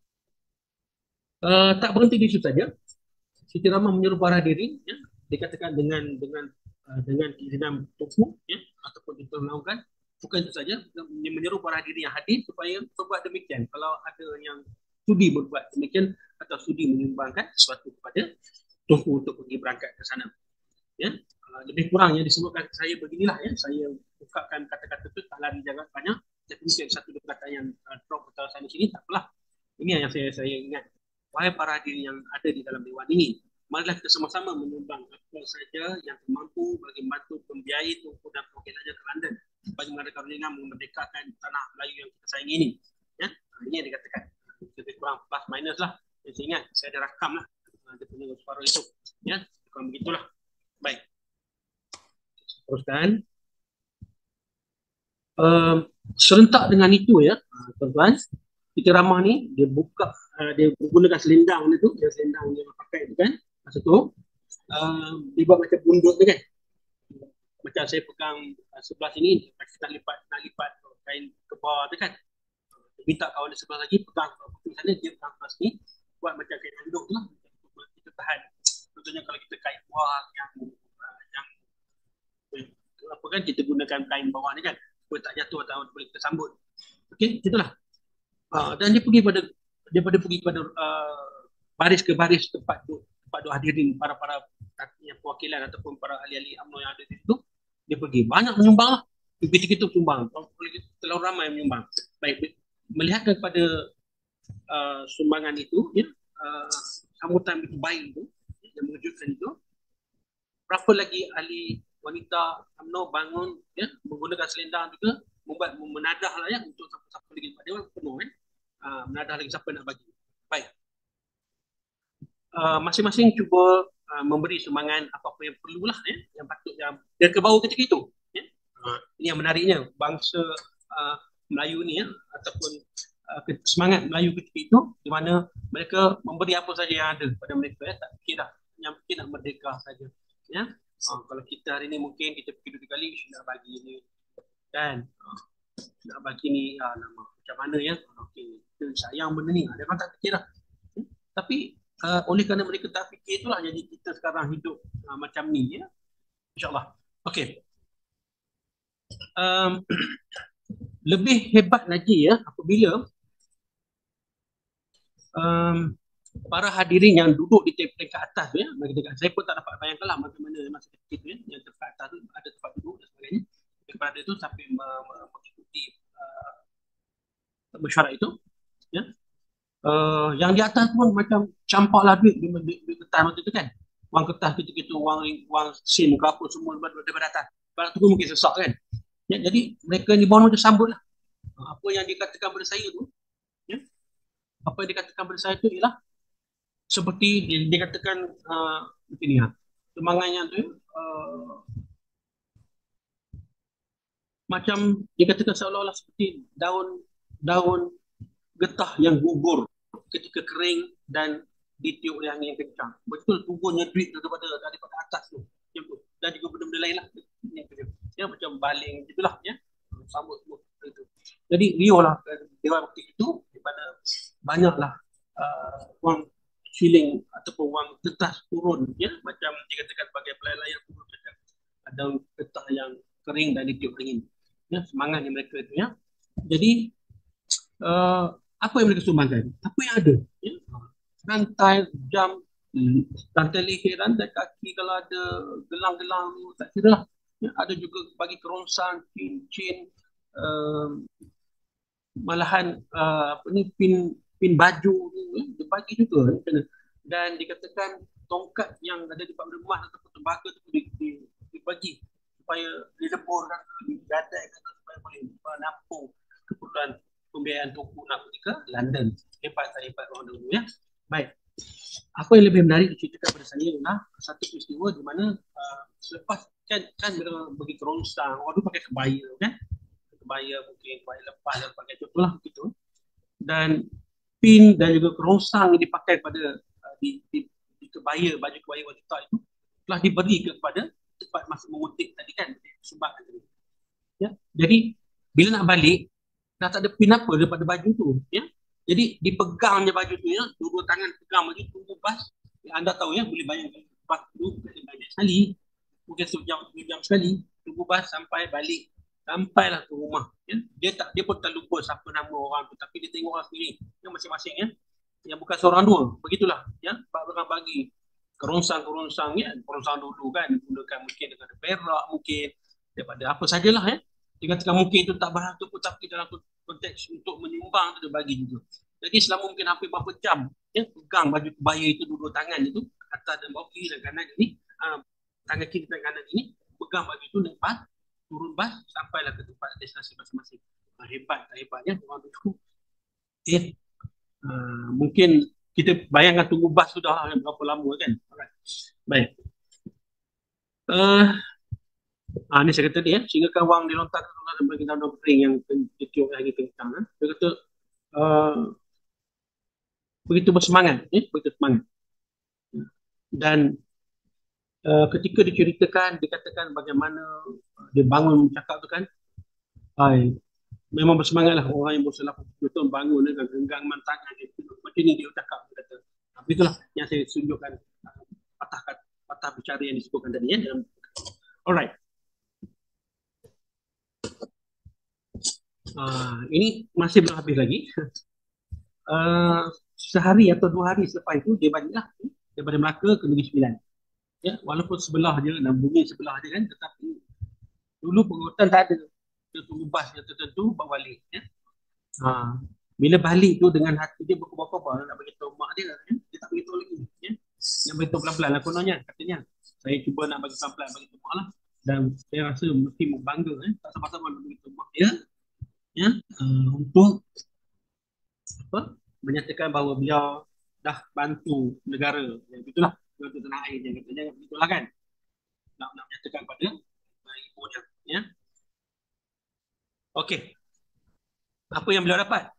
Speaker 3: Uh, tak berhenti di situ saja. Siti Rahmah menyuruh para diri ya, dikatakan dengan dengan uh, dengan izinan Tunku ya, ataupun diperlakukan. Bukan itu saja, dia menyuruh para diri yang hadir supaya berbuat demikian. Kalau ada yang sudi berbuat demikian atau sudi menyumbangkan sesuatu kepada Tunku untuk pergi berangkat ke sana. Ya, uh, lebih kurangnya disebutkan saya beginilah ya, saya ungkapkan kata-kata tu tak lari jangan banyak, tapi mungkin satu dua kata yang uh, drop atau sana sini tak apalah. Ini yang saya saya ingat. Wahai para hadirin yang ada di dalam dewan ini, marilah kita sama-sama menyumbang apa saja yang mampu bagi membantu pembiayai Tunku dan perwakilannya ke London bagi Merdeka Carolina memerdekakan tanah Melayu yang kita sayangi ini. Ya, ini yang dikatakan. Lebih kurang plus minus lah. Yang saya ingat, saya ada rakam lah. Dia punya suara itu. Ya, kurang begitulah. Baik. Teruskan. Uh, serentak dengan itu ya, tuan-tuan, kita ramah ni dia buka, uh, dia menggunakan selendang dia tu, dia selendang dia pakai tu kan, masa tu uh, dia buat macam bundut tu kan, macam saya pegang uh, sebelah sini, kita nak lipat nak lipat kain ke bawah tu kan, dia minta kawan dia sebelah lagi pegang ke sana, dia pegang ke sini, buat macam kain handuk tu lah, kita tahan. Contohnya kalau kita kain buah yang uh, yang apa kan, kita gunakan kain bawah ni kan, supaya tak jatuh atau boleh kita sambut. Okey, itulah. Uh, dan dia pergi pada dia pada pergi kepada uh, baris ke baris tempat tu, tempat tu hadirin para para perwakilan ataupun para ahli-ahli UMNO yang ada di situ. Dia pergi banyak menyumbang lah. Ketika itu sumbang, terlalu ramai menyumbang. Baik, melihat kepada uh, sumbangan itu, ya, uh, sambutan begitu baik itu, yang mengejutkan itu, berapa lagi ahli wanita UMNO bangun ya, menggunakan selendang juga, membuat menadah lah ya, untuk siapa-siapa lagi pada dewan penuh kan, uh, menadah lagi siapa nak bagi. Baik, uh, masing-masing cuba uh, memberi sumbangan apa-apa yang perlulah ya, yang patut yang dan ke bawah ketika itu ya. Uh, ini yang menariknya, bangsa uh, Melayu ni ya, ataupun uh, semangat Melayu ketika itu, di mana mereka memberi apa saja yang ada pada mereka ya, tak fikir dah yang mungkin nak merdeka saja ya. Uh, kalau kita hari ni mungkin kita fikir dua kali nak bagi ni kan, uh, nak bagi ni uh, nama macam mana ya, okey kita sayang benda ni, dia kan tak fikir dah. Hmm? Tapi uh, oleh kerana mereka tak fikir, itulah jadi kita sekarang hidup uh, macam ni ya, insyaAllah. Okey, um, lebih hebat lagi ya apabila um, para hadirin yang duduk di peringkat atas tu ya, saya pun tak dapat bayangkanlah bagaimana masa kecil tu ya, yang tempat atas tu ada tempat duduk dan sebagainya, daripada itu sampai mengikuti uh, mesyuarat itu ya. Uh, yang di atas pun macam campaklah duit di, di, di kertas waktu itu kan, wang kertas gitu-gitu, wang wang sen ke apa semua daripada atas, barang tu pun mungkin sesak kan ya. Jadi mereka di bawah macam sambut lah apa yang dikatakan pada saya tu ya. Apa yang dikatakan pada saya tu ialah seperti dia, dia katakan uh, begini ha, sumbangannya tu uh, macam dia katakan seolah-olah seperti daun daun getah yang gugur ketika kering dan ditiup oleh angin yang kencang. Betul turunnya duit daripada daripada atas tu, dan juga benda-benda lain lah ya, macam baling gitulah ya, sambut semua itu. Jadi riuh lah dewan waktu itu, di mana banyaklah uh, wang shilling ataupun wang kertas turun ya, macam dikatakan sebagai pelayar turun macam ada kertas yang kering dan ditiup angin ya, semangatnya mereka itu ya. Jadi uh, apa yang mereka sumbangkan, apa yang ada ya, rantai jam, rantai leher, rantai kaki, kalau ada gelang-gelang tak kira lah ya. Ada juga bagi kerongsang, cincin, uh, malahan uh, apa ni, pin pin baju ya, dia bagi juga ya. Dan dikatakan tongkat yang ada di bawah rumah ataupun tembaga tu di, di, dibagi supaya dileburkan, digadaikan supaya boleh menampung keperluan pembiayaan Tunku nak pergi ke London. Hebat tak hebat orang dulu ya. Baik, apa yang lebih menarik diceritakan pada saya ialah satu peristiwa di mana uh, selepas kan kan mereka bagi kerongsang, orang dulu pakai kebaya kan, kebaya mungkin kebaya lepas dan pakai contohlah begitu, dan pin dan juga kerongsang yang dipakai pada uh, di, di, di kebaya, baju kebaya wanita itu telah diberi kepada tempat masa mengutip tadi kan, sumbangkan tadi ya. Jadi bila nak balik dah tak ada pin apa daripada baju tu ya. Jadi dipegangnya baju tu ya, dua tangan pegang baju, tunggu bas ya, anda tahu ya, boleh bayangkan bas tu banyak sekali, mungkin sejam dua jam sekali tunggu bas sampai balik, sampailah ke rumah ya. Dia tak dia pun tak lupa siapa nama orang tu, tapi dia tengok orang sendiri ya, masing-masing ya, yang bukan seorang dua, begitulah ya. Orang bagi kerongsang-kerongsang ya, kerongsang dulu kan digunakan mungkin dengan perak mungkin, daripada apa sajalah ya. Dia katakan mungkin itu tak berharga pun, tapi dalam konteks untuk menyumbang itu dia bagi juga. Jadi selama mungkin hampir berapa jam ya, pegang baju kebaya itu dua-dua tangan itu, atas dan bawah, kiri dan kanan ini, uh, tangan kiri dan kanan ini, pegang baju itu naik bas, turun bas, sampailah ke tempat destinasi masing-masing. Uh, hebat, hebatnya orang itu. Okay. Uh, mungkin kita bayangkan tunggu bas sudah berapa lama kan. Alright. Baik. Uh, Ah, ni saya kata dia, sehingga kan wang dilontarkan dan bagi dalam ring yang ditiup lagi kencang. Eh. Dia kata uh, begitu bersemangat, eh, begitu semangat. Dan uh, ketika diceritakan, dikatakan bagaimana dia bangun cakap tu kan, ay, memang bersemangatlah orang yang bersalah betul bangun dengan genggaman tangan dia. Macam ni dia cakap, dia kata. Tapi itulah yang saya tunjukkan uh, patah patah bicara yang disebutkan tadi ya. Dalam... Alright. Uh, ini masih belum habis lagi. Uh, sehari atau dua hari selepas itu dia baliklah daripada Melaka ke Negeri Sembilan. Ya, walaupun sebelah je dan bumi sebelah je kan, tetapi dulu pengurutan tak ada. Dia tunggu bas yang tertentu bawa balik. Ya. Uh, bila balik tu dengan hati dia berkobar-kobar nak beritahu mak dia, ya. Dia tak beritahu lagi. Ya. Yang beritahu pelan-pelan lah kononnya, katanya. Saya cuba nak bagi pelan-pelan bagi mak lah. Dan saya rasa mesti berbangga, eh. Tak sama-sama nak beritahu mak dia. Ya, uh, untuk apa, menyatakan bahawa beliau dah bantu negara. Ya, itulah untuk tanah air dia katanya, begitulah kan. Nak, nak menyatakan pada ibu dia. Ya. Okey. Apa yang beliau dapat?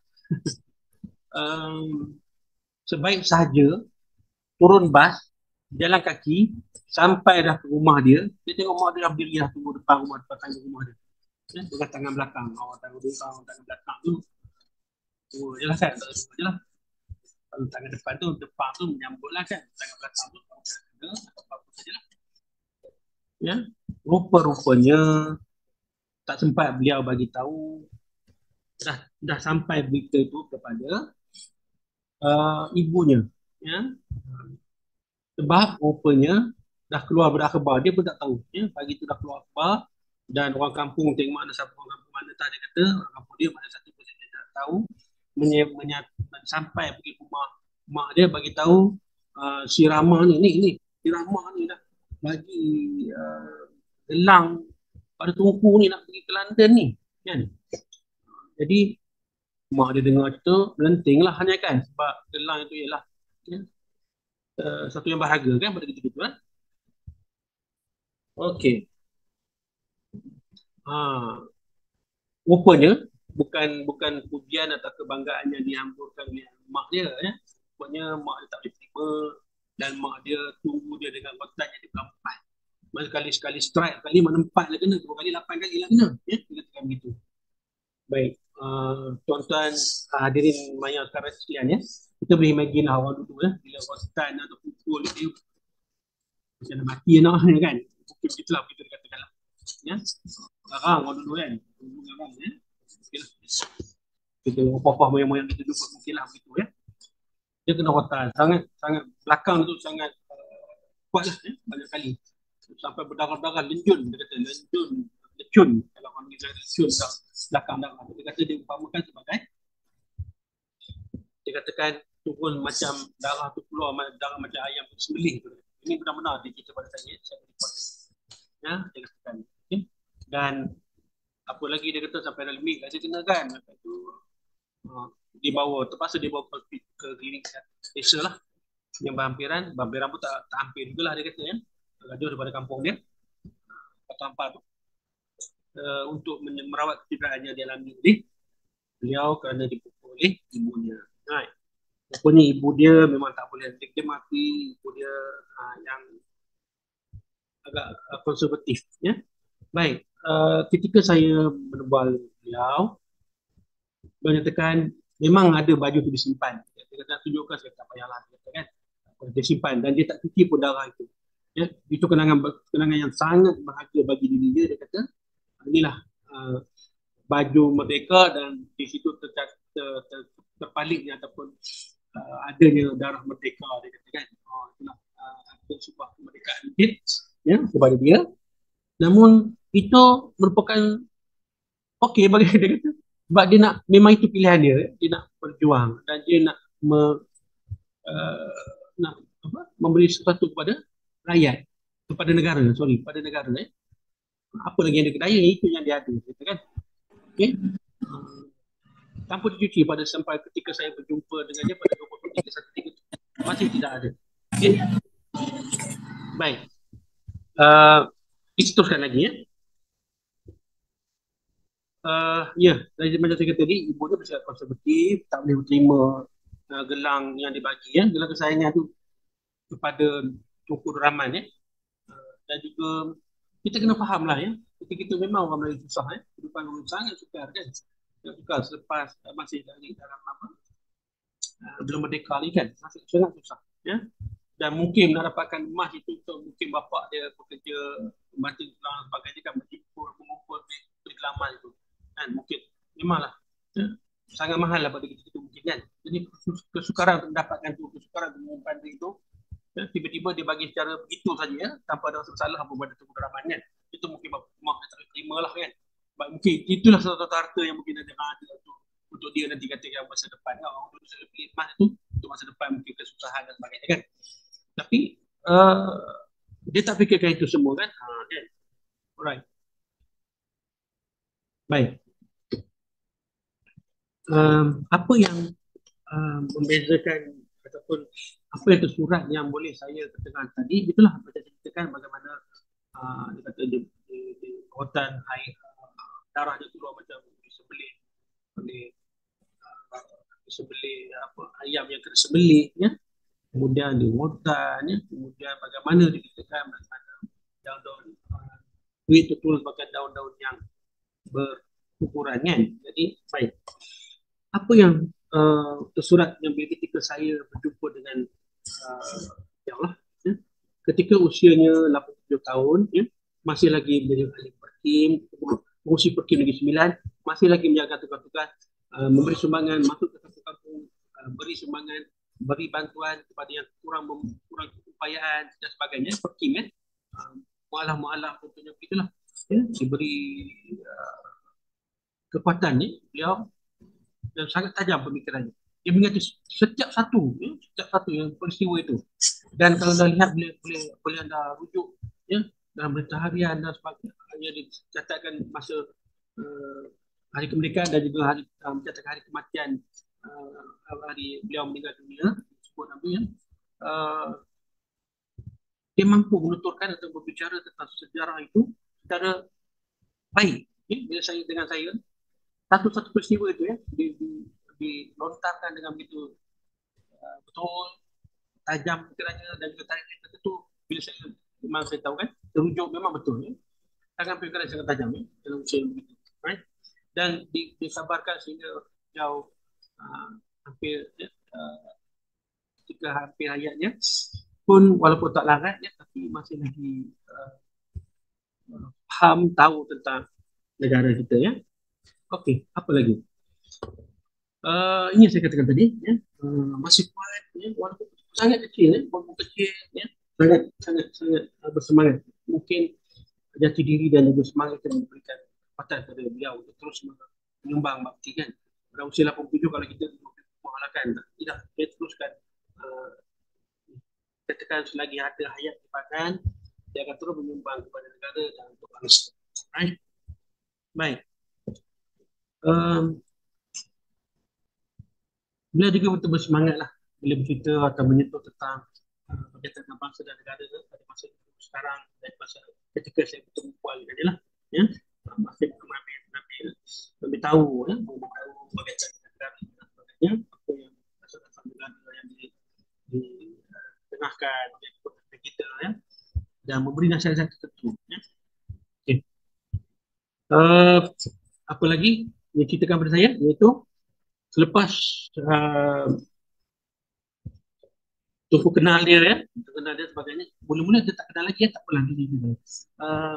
Speaker 3: um, sebaik sahaja turun bas, jalan kaki sampai dah ke rumah dia, dia tengok mak dia dah berdiri dah tunggu depan rumah, depan tangga rumah dia. Ya, dengan tangan belakang, awak tangan belakang, tangan belakang tu. Oh, jelas kan? Tak ada je lah. Kalau tangan depan tu, depan tu menyambutlah kan. Tangan belakang tu, apa-apa sajalah. Ya, rupa-rupanya tak sempat beliau bagi tahu, dah dah sampai berita itu kepada uh, ibunya. Ya, sebab rupanya dah keluar berakhbar, dia pun tak tahu. Ya, pagi tu dah keluar akhbar dan orang kampung tengok mana siapa orang kampung mana tak, dia kata orang kampung dia mana satu pun dia tak tahu. Menye- menye- sampai pergi rumah mak dia bagi tahu uh, si Rama ni ni ni si Rama ni dah bagi uh, gelang pada Tunku ni nak pergi ke London ni kan. Jadi mak dia dengar itu melenting lah hanya kan, sebab gelang itu ialah ya, uh, satu yang berharga kan pada kita gitu kan. Okey. Ha, rupanya bukan bukan pujian atau kebanggaan yang dihamburkan oleh mak dia ya. Rupanya mak dia tak boleh terima dan mak dia tunggu dia dengan kotak yang dia empat. Masa sekali-sekali strike kali mana empat lah kena, dua kali lapan kali lah kena. Ya, dia katakan begitu. Baik, uh, tuan-tuan uh, hadirin maya sekarang sekalian ya. Kita boleh imagine lah orang dulu ya, bila rotan atau pukul dia macam nak mati nak kan. Mungkin begitulah begitu dia katakan lah. Ya. Garang orang dulu kan. Dulu garang ya. Kita apa-apa moyang-moyang kita dulu mungkin lah begitu ya. Dia kena rotan. Sangat, sangat belakang tu sangat uh, kuat lah ya, banyak kali. Sampai berdarah-darah lenjun, dia kata lenjun, lecun. Kalau orang bilang lecun tak belakang darah. Dia kata dia umpamakan sebagai, dia katakan turun macam darah tu keluar, darah macam ayam sembelih tu. Ini benar-benar dia cerita pada saya, saya report. Ya, dia katakan. Okay. Dan apa lagi dia kata sampai dalam mik dia kena kan. Lepas tu uh, dibawa, terpaksa dibawa ke, ke klinik desa lah. Yang berhampiran, berhampiran pun tak, tak hampir juga lah dia kata ya. Jauh daripada kampung dia. Atau hampa tu. Uh, untuk merawat kecederaan yang dialami oleh beliau kerana dipukul oleh ibunya. Right. Rupanya ibu dia memang tak boleh, dia mati, ibu dia uh, yang agak uh, konservatif ya. Baik, uh, ketika saya menerbal beliau, beliau nyatakan memang ada baju tu disimpan. Dia kata tunjukkan, saya tak payahlah, dia kata kan. Dia simpan dan dia tak cuci pun darah itu. Ya, itu kenangan kenangan yang sangat berharga bagi diri dia. Dia kata inilah uh, baju merdeka dan di situ ter, ter, ter, terpaliknya ataupun uh, adanya darah merdeka, dia kata kan. Oh, itulah uh, sebuah kemerdekaan ya kepada dia. Namun itu merupakan okey bagi dia kata. Sebab dia nak, memang itu pilihan dia, dia nak berjuang dan dia nak me, uh, nak apa, memberi sesuatu kepada rakyat, kepada negara, sorry, kepada negara. Eh. Apa lagi yang dia kedaya, itu yang dia ada, gitu kan? Okay. Tanpa dicuci pada sampai ketika saya berjumpa dengan dia pada dua puluh tiga satu tiga masih tidak ada. Okay. Baik. Uh, kita teruskan lagi ya. Uh, ya, dari macam saya kata tadi, ibu dia bersikap konservatif, tak boleh terima uh, gelang yang dibagi ya, gelang kesayangan tu kepada Tunku Rahman ya. Uh, dan juga kita kena faham lah ya, kita, kita memang orang Melayu susah ya, kehidupan orang sangat sukar kan. Yang sukar selepas uh, masih dari dalam apa, uh, belum merdeka ni kan, masih sangat susah ya. Dan mungkin nak dapatkan emas itu untuk mungkin bapak dia bekerja membantu tulang dan sebagainya kan, menjipur, mengumpul beli gelang emas itu kan, mungkin memanglah ya, sangat mahal lah pada kita itu mungkin kan. Jadi kesukaran untuk mendapatkan tu, kesukaran untuk menyimpan itu ya, tiba-tiba dia bagi secara begitu saja ya, tanpa ada masalah apa pada Tunku Rahman kan. Itu mungkin mak tak terima lah kan. Mungkin itulah satu harta yang mungkin ada ada untuk, untuk dia nanti kata yang masa depan kan. Orang dulu beli emas itu untuk masa depan mungkin kesusahan dan sebagainya kan. Tapi uh, dia tak fikirkan itu semua kan. Ha, kan? Alright. Baik. Um, apa yang um, membezakan ataupun apa yang tersurat yang boleh saya katakan tadi, itulah macam saya ceritakan bagaimana uh, dia kata di, di, di hutan air uh, darah dia keluar macam disembelih oleh uh, disembelih apa ayam yang kena sembelih ya. Kemudian di hutan ya, kemudian bagaimana dikatakan bagaimana daun-daun uh, duit itu turun sebagai daun-daun yang berukuran kan. Jadi baik. Apa yang uh, tersurat yang ketika saya berjumpa dengan uh, ya Allah ya, ketika usianya lapan puluh tujuh tahun ya, masih lagi menjadi ahli perkim, fungsi perkim Negeri Sembilan, masih lagi menjaga tugas-tugas, uh, memberi sumbangan, masuk ke kampung-kampung, uh, beri sumbangan, beri bantuan kepada yang kurang kurang keupayaan dan sebagainya, perkim ya. Uh, mualah-mualah contohnya begitulah ya, diberi uh, kekuatan ya, beliau dan sangat tajam pemikirannya. Dia mengerti setiap satu, ya, setiap satu yang peristiwa itu. Dan kalau dah lihat boleh boleh boleh anda rujuk ya dalam berita harian dan sebagainya yang dicatatkan masa uh, hari kemerdekaan dan juga hari uh, mencatatkan hari kematian uh, hari beliau meninggal dunia sebut namanya. Uh, dia mampu menuturkan atau berbicara tentang sejarah itu secara baik. Ya, bila saya dengan saya satu-satu peristiwa itu ya di, di, dilontarkan dengan begitu uh, betul tajam pikirannya dan juga tarik tertentu. Bila saya memang saya tahu kan terujuk memang betul ya, tangan pikiran sangat tajam ya dalam usia begitu, right? Dan di, disabarkan sehingga jauh uh, hampir ya, uh, ketika hampir hayatnya pun walaupun tak larat ya, tapi masih lagi uh, faham tahu tentang negara kita ya. Okey, apa lagi? Uh, ini yang saya katakan tadi, ya. Uh, masih kuat, ya. Walaupun sangat kecil, ya. Walaupun kecil, ya. sangat sangat sangat uh, bersemangat. Mungkin jati diri dan juga semangat yang memberikan kekuatan kepada beliau untuk terus menyumbang bakti kan. Pada usia lapan puluh tujuh kalau kita mengalahkan, tidak, dia teruskan uh, katakan selagi ada hayat kehidupan, dia akan terus menyumbang kepada negara dan untuk bangsa. Right? Baik. Um, Beliau juga betul bersemangat lah bila bercerita atau menyentuh tentang uh, berkaitan dengan bangsa dan negara pada masa sekarang dan masa ketika saya bertemu puan dengan dia lah ya, masih mengambil mengambil lebih tahu ya, memberitahu berkaitan dengan negara dan sebagainya, apa yang asal-asal negara yang ditengahkan oleh kepada kita ya, dan memberi nasihat tertentu ya. Okay. Uh, apa lagi yang ceritakan pada saya iaitu selepas uh, Tunku kenal dia ya, kenal dia sebagainya. Mula-mula dia tak kenal lagi ya, tak pernah dia juga. Uh,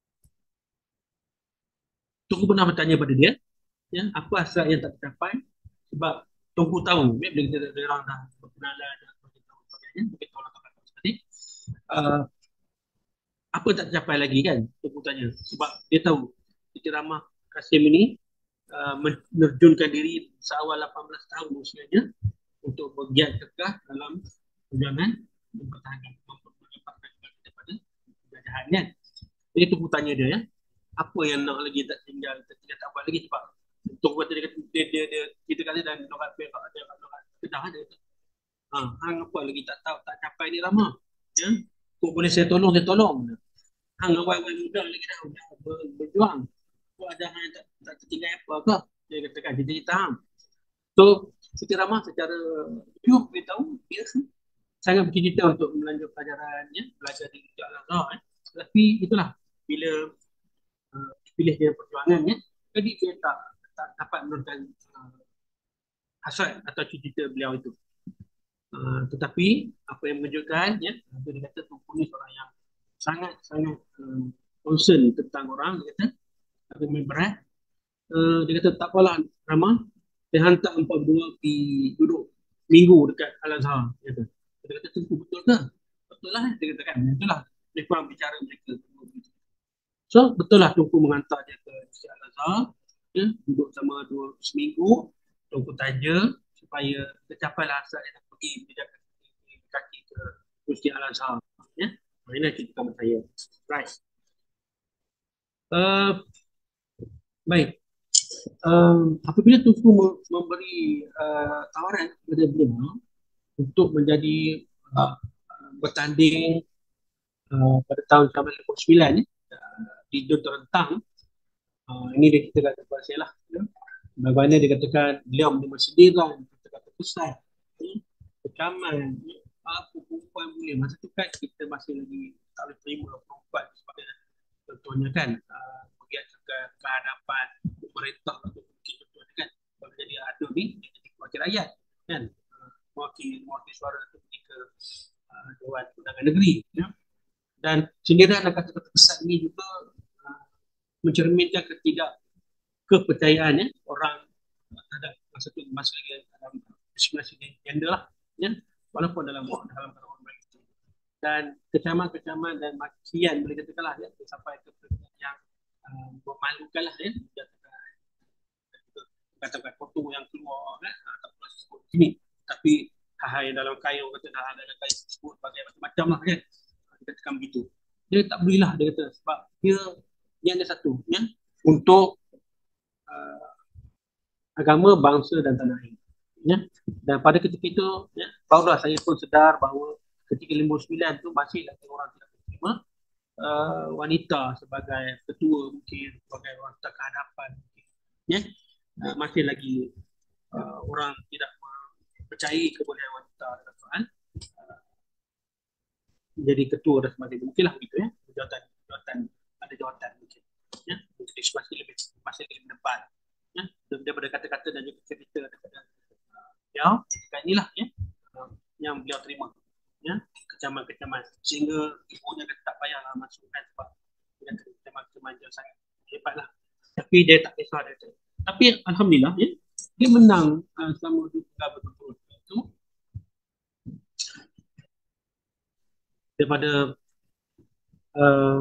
Speaker 3: Tunku pernah bertanya pada dia, ya, apa asal yang tak tercapai? Sebab Tunku tahu, ya, bila kita ada orang dah berkenalan dan sebagainya, mungkin orang tak tahu sekali. Uh, apa tak tercapai lagi kan? Tunku tanya. Sebab dia tahu Siti Ramah Kasim ini uh, menerjunkan diri seawal lapan belas tahun usianya untuk bergiat kekeh dalam perjuangan mempertahankan mempertahankan daripada penjajahan kan. Jadi tunku tanya dia ya, apa yang nak lagi tak tinggal, tak tinggal tak buat lagi sebab tunku kata dia, dia, dia, dia kita kata dan norat perak ada norat kedah ada. Ha, hang apa lagi tak tahu tak capai ni Ramah. Ya. Kau boleh saya tolong, saya tolong. Hang awal-awal muda lagi dah, dah ber, berjuang. Kau ada hang tak, tak tertinggal apa ke? Dia katakan cita-cita hang. So, Siti Ramah secara YouTube dia tahu dia sangat bercita untuk melanjut pelajarannya, belajar di Al-Azhar. Eh. Tapi itulah bila uh, dipilih dia perjuangannya, jadi dia tak, tak dapat meneruskan uh, hasrat atau cita-cita beliau itu. Uh, tetapi apa yang mengejutkan ya, dia kata Tunku ni seorang yang sangat-sangat uh, concern tentang orang, dia kata ada berat. Uh, dia kata tak apalah Ramah, dia hantar empat berdua pergi duduk minggu dekat Al-Azhar. Dia kata, dia kata Tunku betul ke? Betul lah, dia kata kan, betul lah. Dia kurang bicara mereka. So betul lah Tunku menghantar dia ke Al-Azhar, ya, duduk sama dua seminggu. Tunku tanya supaya tercapailah hasrat dia pergi menjaga kaki ke Masjid Al-Azhar. Ya, ini cerita saya. Right. Uh, baik. Um, apabila Tunku memberi uh, tawaran kepada beliau untuk menjadi uh, bertanding uh, pada tahun seribu sembilan ratus lima puluh sembilan ni, uh, di Dun Terentang, uh, ini dia kita kata kepada saya lah. Ya. Bagaimana dia katakan beliau menerima sendirian, kita kata pesan, ya, kecaman, ya, apa perempuan boleh. Masa tu kan kita masih lagi tak boleh terima perempuan sebagai contohnya kan, uh, bergiat ke kehadapan pemerintah atau mungkin contohnya kan, kalau jadi ada ni, dia jadi wakil rakyat kan, uh, wakil, wakil suara tu pergi ke uh, Dewan Undangan Negeri. Ya. Dan sendirian dan kata-kata pesan ini juga uh, mencerminkan ketidak kepercayaan ya, orang terhadap masa tu masa lagi dalam diskriminasi gender lah ya, walaupun dalam dalam orang mereka. Dan kecaman-kecaman dan makian boleh katakanlah ya, sampai ke yang uh, memalukan lah ya, katakan foto yang keluar kan, tak perlu sebut sini, tapi hal yang dalam kain, orang kata hal dalam kain sebut bagai macam-macam lah kan, dia katakan begitu. Dia tak boleh lah, dia kata, sebab dia yang ada satu ya, untuk uh, agama, bangsa dan tanah air. Ya. Dan pada ketika itu, ya, barulah saya pun sedar bahawa ketika lima puluh sembilan tu masih lagi orang tidak menerima uh, wanita sebagai ketua, mungkin sebagai wanita kehadapan. Ya. Uh, masih lagi uh, orang tidak percayai kebolehan wanita dalam Quran uh, menjadi ketua dan sebagainya. Mungkinlah begitu ya. Jawatan, jawatan, ada jawatan mungkin. Ya. Masih lebih, masih lebih depan. Ya, daripada kata-kata dan juga cerita daripada uh, beliau, ketika inilah ya, uh, yang beliau terima ya, kecaman-kecaman sehingga ibunya kata tak payahlah masukkan sebab dia kata kecaman-kecaman dia sangat hebatlah, tapi dia tak kisah dia tu. Tapi alhamdulillah ya, dia menang uh, selama dua betul-betul itu daripada uh,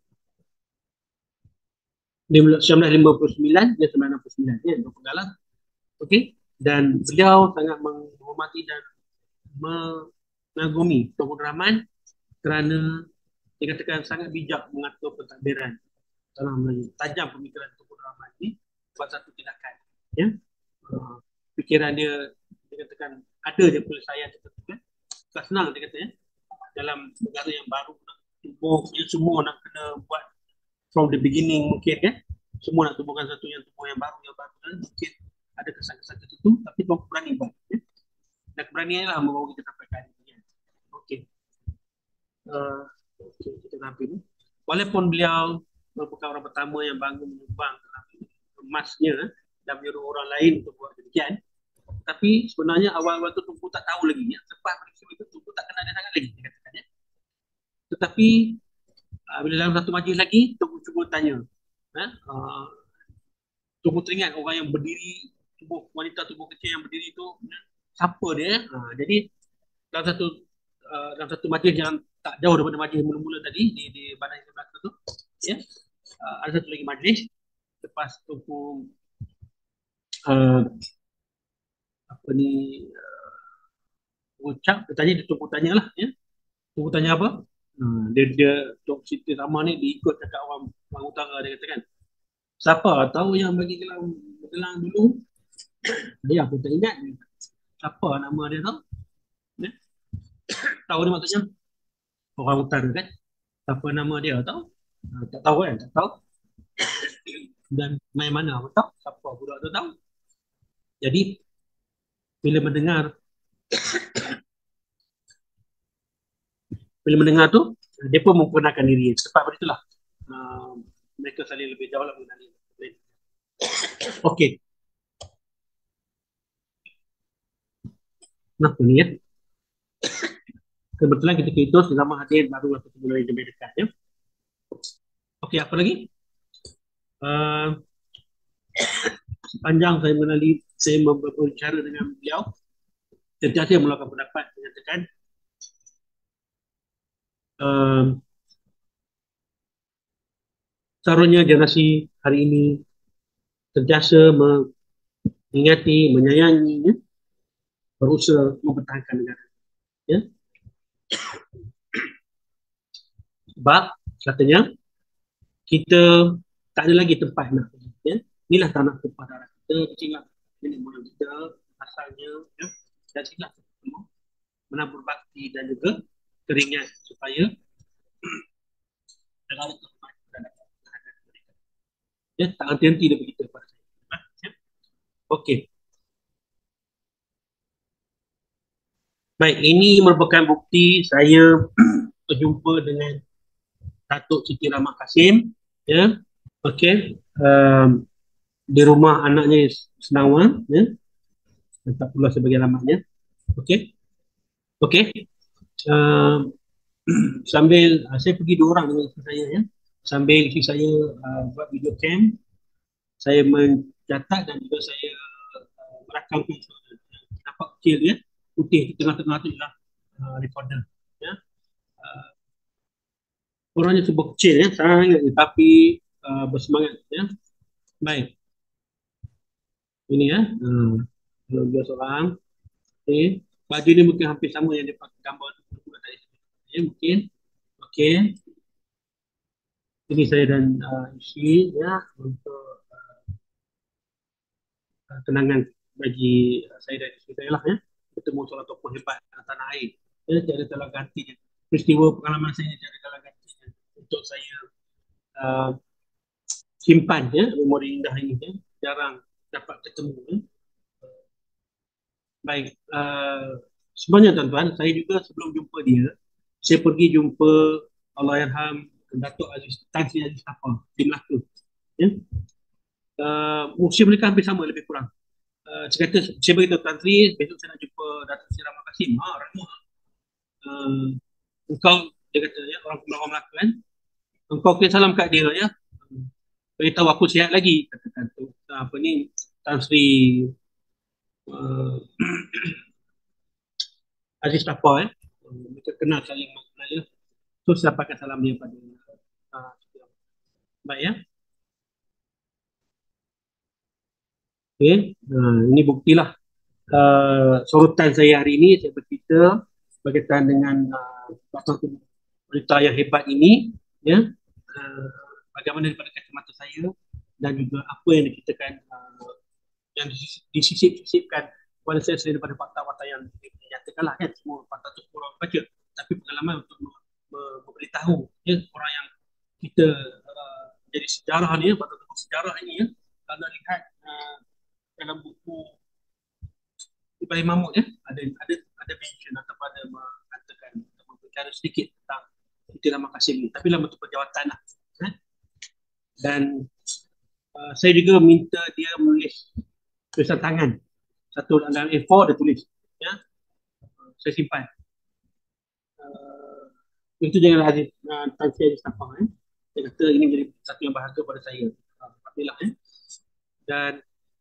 Speaker 3: seribu sembilan ratus lima puluh sembilan dia seribu sembilan ratus enam puluh sembilan ya, dua penggalan. Okey, dan beliau sangat menghormati dan mengagumi Tunku Abdul Rahman kerana dikatakan sangat bijak mengatur pentadbiran dalam Melayu. Tajam pemikiran Tunku Abdul Rahman ini buat satu tindakan ya. Uh, fikiran dia dikatakan ada dia penyelesaian tertentu kan. Tak senang dia kata ya, dalam negara yang baru nak tumbuh, dia semua nak kena buat from the beginning mungkin kan, semua nak tumbuhkan satu yang tumbuh yang baru yang baru kan, mungkin ada kesan-kesan tertentu, tapi Tunku berani buat ya. Dan keberanian lah membawa kita sampai ke hari ini. Okey. Uh, okay, kita sampai ni. Walaupun beliau merupakan orang pertama yang bangun menyumbang emasnya dan menyuruh orang lain untuk buat demikian, tapi sebenarnya awal-awal tu Tunku tak tahu lagi ya. Lepas peristiwa itu Tunku tak kenal dia sangat lagi dikatakan ya. Tetapi uh, bila dalam satu majlis lagi Tunku cuba tanya, ha? uh, Tunku teringat orang yang berdiri, tubuh wanita tubuh kecil yang berdiri itu siapa dia? Ha, jadi dalam satu uh, dalam satu majlis yang tak jauh daripada majlis mula-mula tadi di di badan sebelah tu, ya. Uh, ada satu lagi majlis lepas tu uh, apa ni uh, ucap tanya dia tunggu tanya lah, ya. Tunggu tanya apa? Uh, dia dia Tok Siti Rahmah ni diikut cakap orang orang utara, dia kata kan. Siapa tahu yang bagi gelang gelang dulu? Dia aku tak ingat. Siapa nama dia tahu? Ya? Tahu ni maksudnya orang utara kan? Siapa nama dia tahu? Uh, tak tahu kan? Tak tahu. Dan main mana aku tahu? Siapa budak tu tahu? Jadi bila mendengar bila mendengar tu, dia pun memperkenalkan diri. Sebab begitulah uh, mereka saling lebih jauh lah mengenali. Okey. Kenapa ni ya? Kebetulan kita itu selama hadir baru lah ketemu lagi lebih dekat ya. Okey, apa lagi? Uh, sepanjang saya mengenali, saya berbicara dengan beliau, sentiasa melakukan pendapat menyatakan uh, seharusnya generasi hari ini sentiasa mengingati, menyayangi, ya, berusaha mempertahankan negara. Ya. Sebab katanya kita tak ada lagi tempat nak pergi. Ya. Inilah tanah tumpah darah kita, inilah nenek moyang kita asalnya, ya. Dan inilah kita menabur bakti dan juga keringat supaya negara tempat dan dapat pertahanan mereka. Ya, tak henti-henti dia begitu pada saya. Ya. Okey. Baik, ini merupakan bukti saya berjumpa dengan Datuk Siti Rahmah Kasim, ya. Okey, um, di rumah anaknya Senawan, ya. Tak perlu sebagai alamatnya. Okey. Okey. Um, sambil uh, saya pergi dua orang dengan isteri saya, ya. Sambil isteri saya uh, buat video cam, saya mencatat dan juga saya uh, merakamkan suara. Nampak kecil ya, putih di tengah-tengah tu ialah uh, recorder, ya. Uh, orangnya cuba kecil ya, sangat, tapi uh, bersemangat ya. Baik. Ini ya, uh, kalau dia seorang, okey. Baju ni mungkin hampir sama yang dia pakai gambar tu tadi. Ya, mungkin. Okey. Ini saya dan uh, isteri ya untuk uh, kenangan bagi uh, saya dan isteri saya lah ya. Bertemu seorang tokoh hebat tanah air. Ya, tiada telah gantinya. Peristiwa pengalaman saya tiada telah gantinya untuk saya uh, simpan ya, memori indah ini ya. Jarang dapat ketemu ya. Baik, uh, sebenarnya tuan-tuan, saya juga sebelum jumpa dia, saya pergi jumpa Allahyarham Datuk Aziz Tan Sri Aziz Tapa di Melaka. Ya. Uh, usia mereka hampir sama lebih kurang. Uh, saya kata, saya beritahu Tan Sri, besok saya nak jumpa Datuk Sri Rahmah Kasim. Ha, Rahmah. Uh, engkau, dia kata, ya, orang orang Melaka kan, engkau kirim salam kat dia ya. Beritahu aku sihat lagi, katakan tu. Apa ni, Tan Sri uh, Aziz Tapa eh. Mereka kenal saling mengenal. So saya dapatkan salam dia pada uh, baik ya. Okey, uh, ini buktilah uh, sorutan saya hari ini. Saya bercerita berkaitan dengan uh, berita yang hebat ini ya. Uh, bagaimana daripada kacamata saya dan juga apa yang diceritakan uh, yang disisip-sisipkan kepada saya selain daripada fakta-fakta yang dinyatakan lah kan, semua fakta tu orang baca, tapi pengalaman untuk memberitahu ya, orang yang kita uh, jadi sejarah ni, fakta-fakta sejarah ini ya, kalau lihat uh, dalam buku Ibrahim Mahmud ya, ada ada ada mention atau ada mengatakan atau berbicara sedikit tentang Siti Rahmah Kasim ni, tapi dalam bentuk perjawatan lah ya. Dan uh, saya juga minta dia menulis tulisan tangan, satu dalam A four dia tulis ya. Uh, saya simpan uh, itu jangan Aziz uh, Tan Sri Aziz Tapa eh. Dia kata ini menjadi satu yang berharga pada saya. Alhamdulillah uh, eh. Dan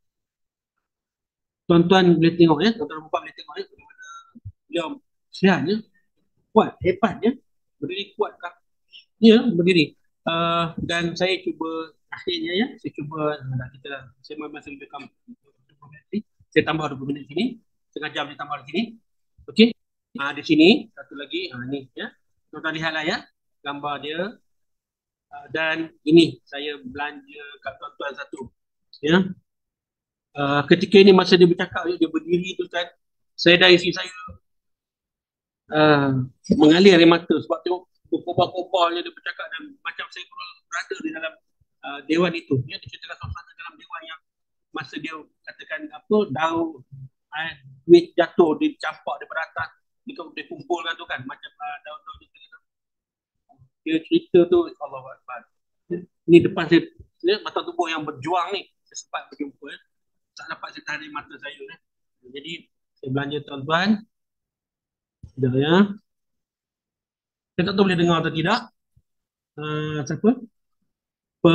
Speaker 3: tuan-tuan boleh tengok ya, tuan-tuan bapak boleh tengok ya, bagaimana beliau sihat ya, kuat, hebat ya. Berdiri kuat kah? Ya, berdiri. Uh, dan saya cuba akhirnya ya, saya cuba dah kita dah, saya masih lebih kurang dua puluh minit ni. Saya tambah dua puluh minit sini, setengah jam saya tambah di sini. Okey. Ah di sini satu lagi, ah ni ya. Tuan-tuan lihatlah ya gambar dia. Ah, dan ini saya belanja kat tuan-tuan satu. Ya. Ah, ketika ini masa dia bercakap dia berdiri tu kan, saya dari isi saya ah, mengalir air mata sebab tengok berkobar-kobarnya dia bercakap dan macam saya berada di dalam ah, dewan itu. Ya, dia ceritakan suasana dalam dewan yang masa dia katakan apa daun eh, duit jatuh dicampak daripada atas dia, dia kumpulkan tu kan macam uh, daun-daun dia, dia cerita tu Allah Akbar. Ni depan saya, saya mata tubuh yang berjuang ni saya sempat berjumpa eh. Tak dapat saya tahan mata saya eh. Jadi saya belanja tuan-tuan. Sekejap ya. Saya tak tahu boleh dengar atau tidak. Uh, siapa? Pe,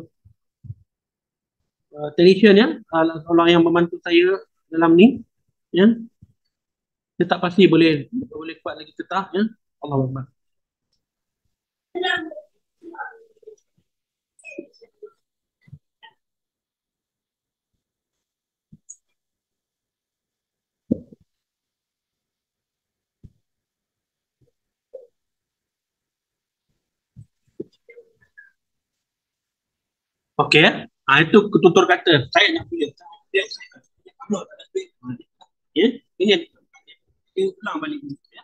Speaker 3: uh, technician ya. Uh, orang yang membantu saya dalam ni. Ya. Saya tak pasti boleh boleh kuat lagi tetap ya. Allah Akbar. Okey ya. Ah itu ketutur kata. Saya nak pilih. Dia saya upload tak ada duit. Ya. Ini yang dia ulang balik ya.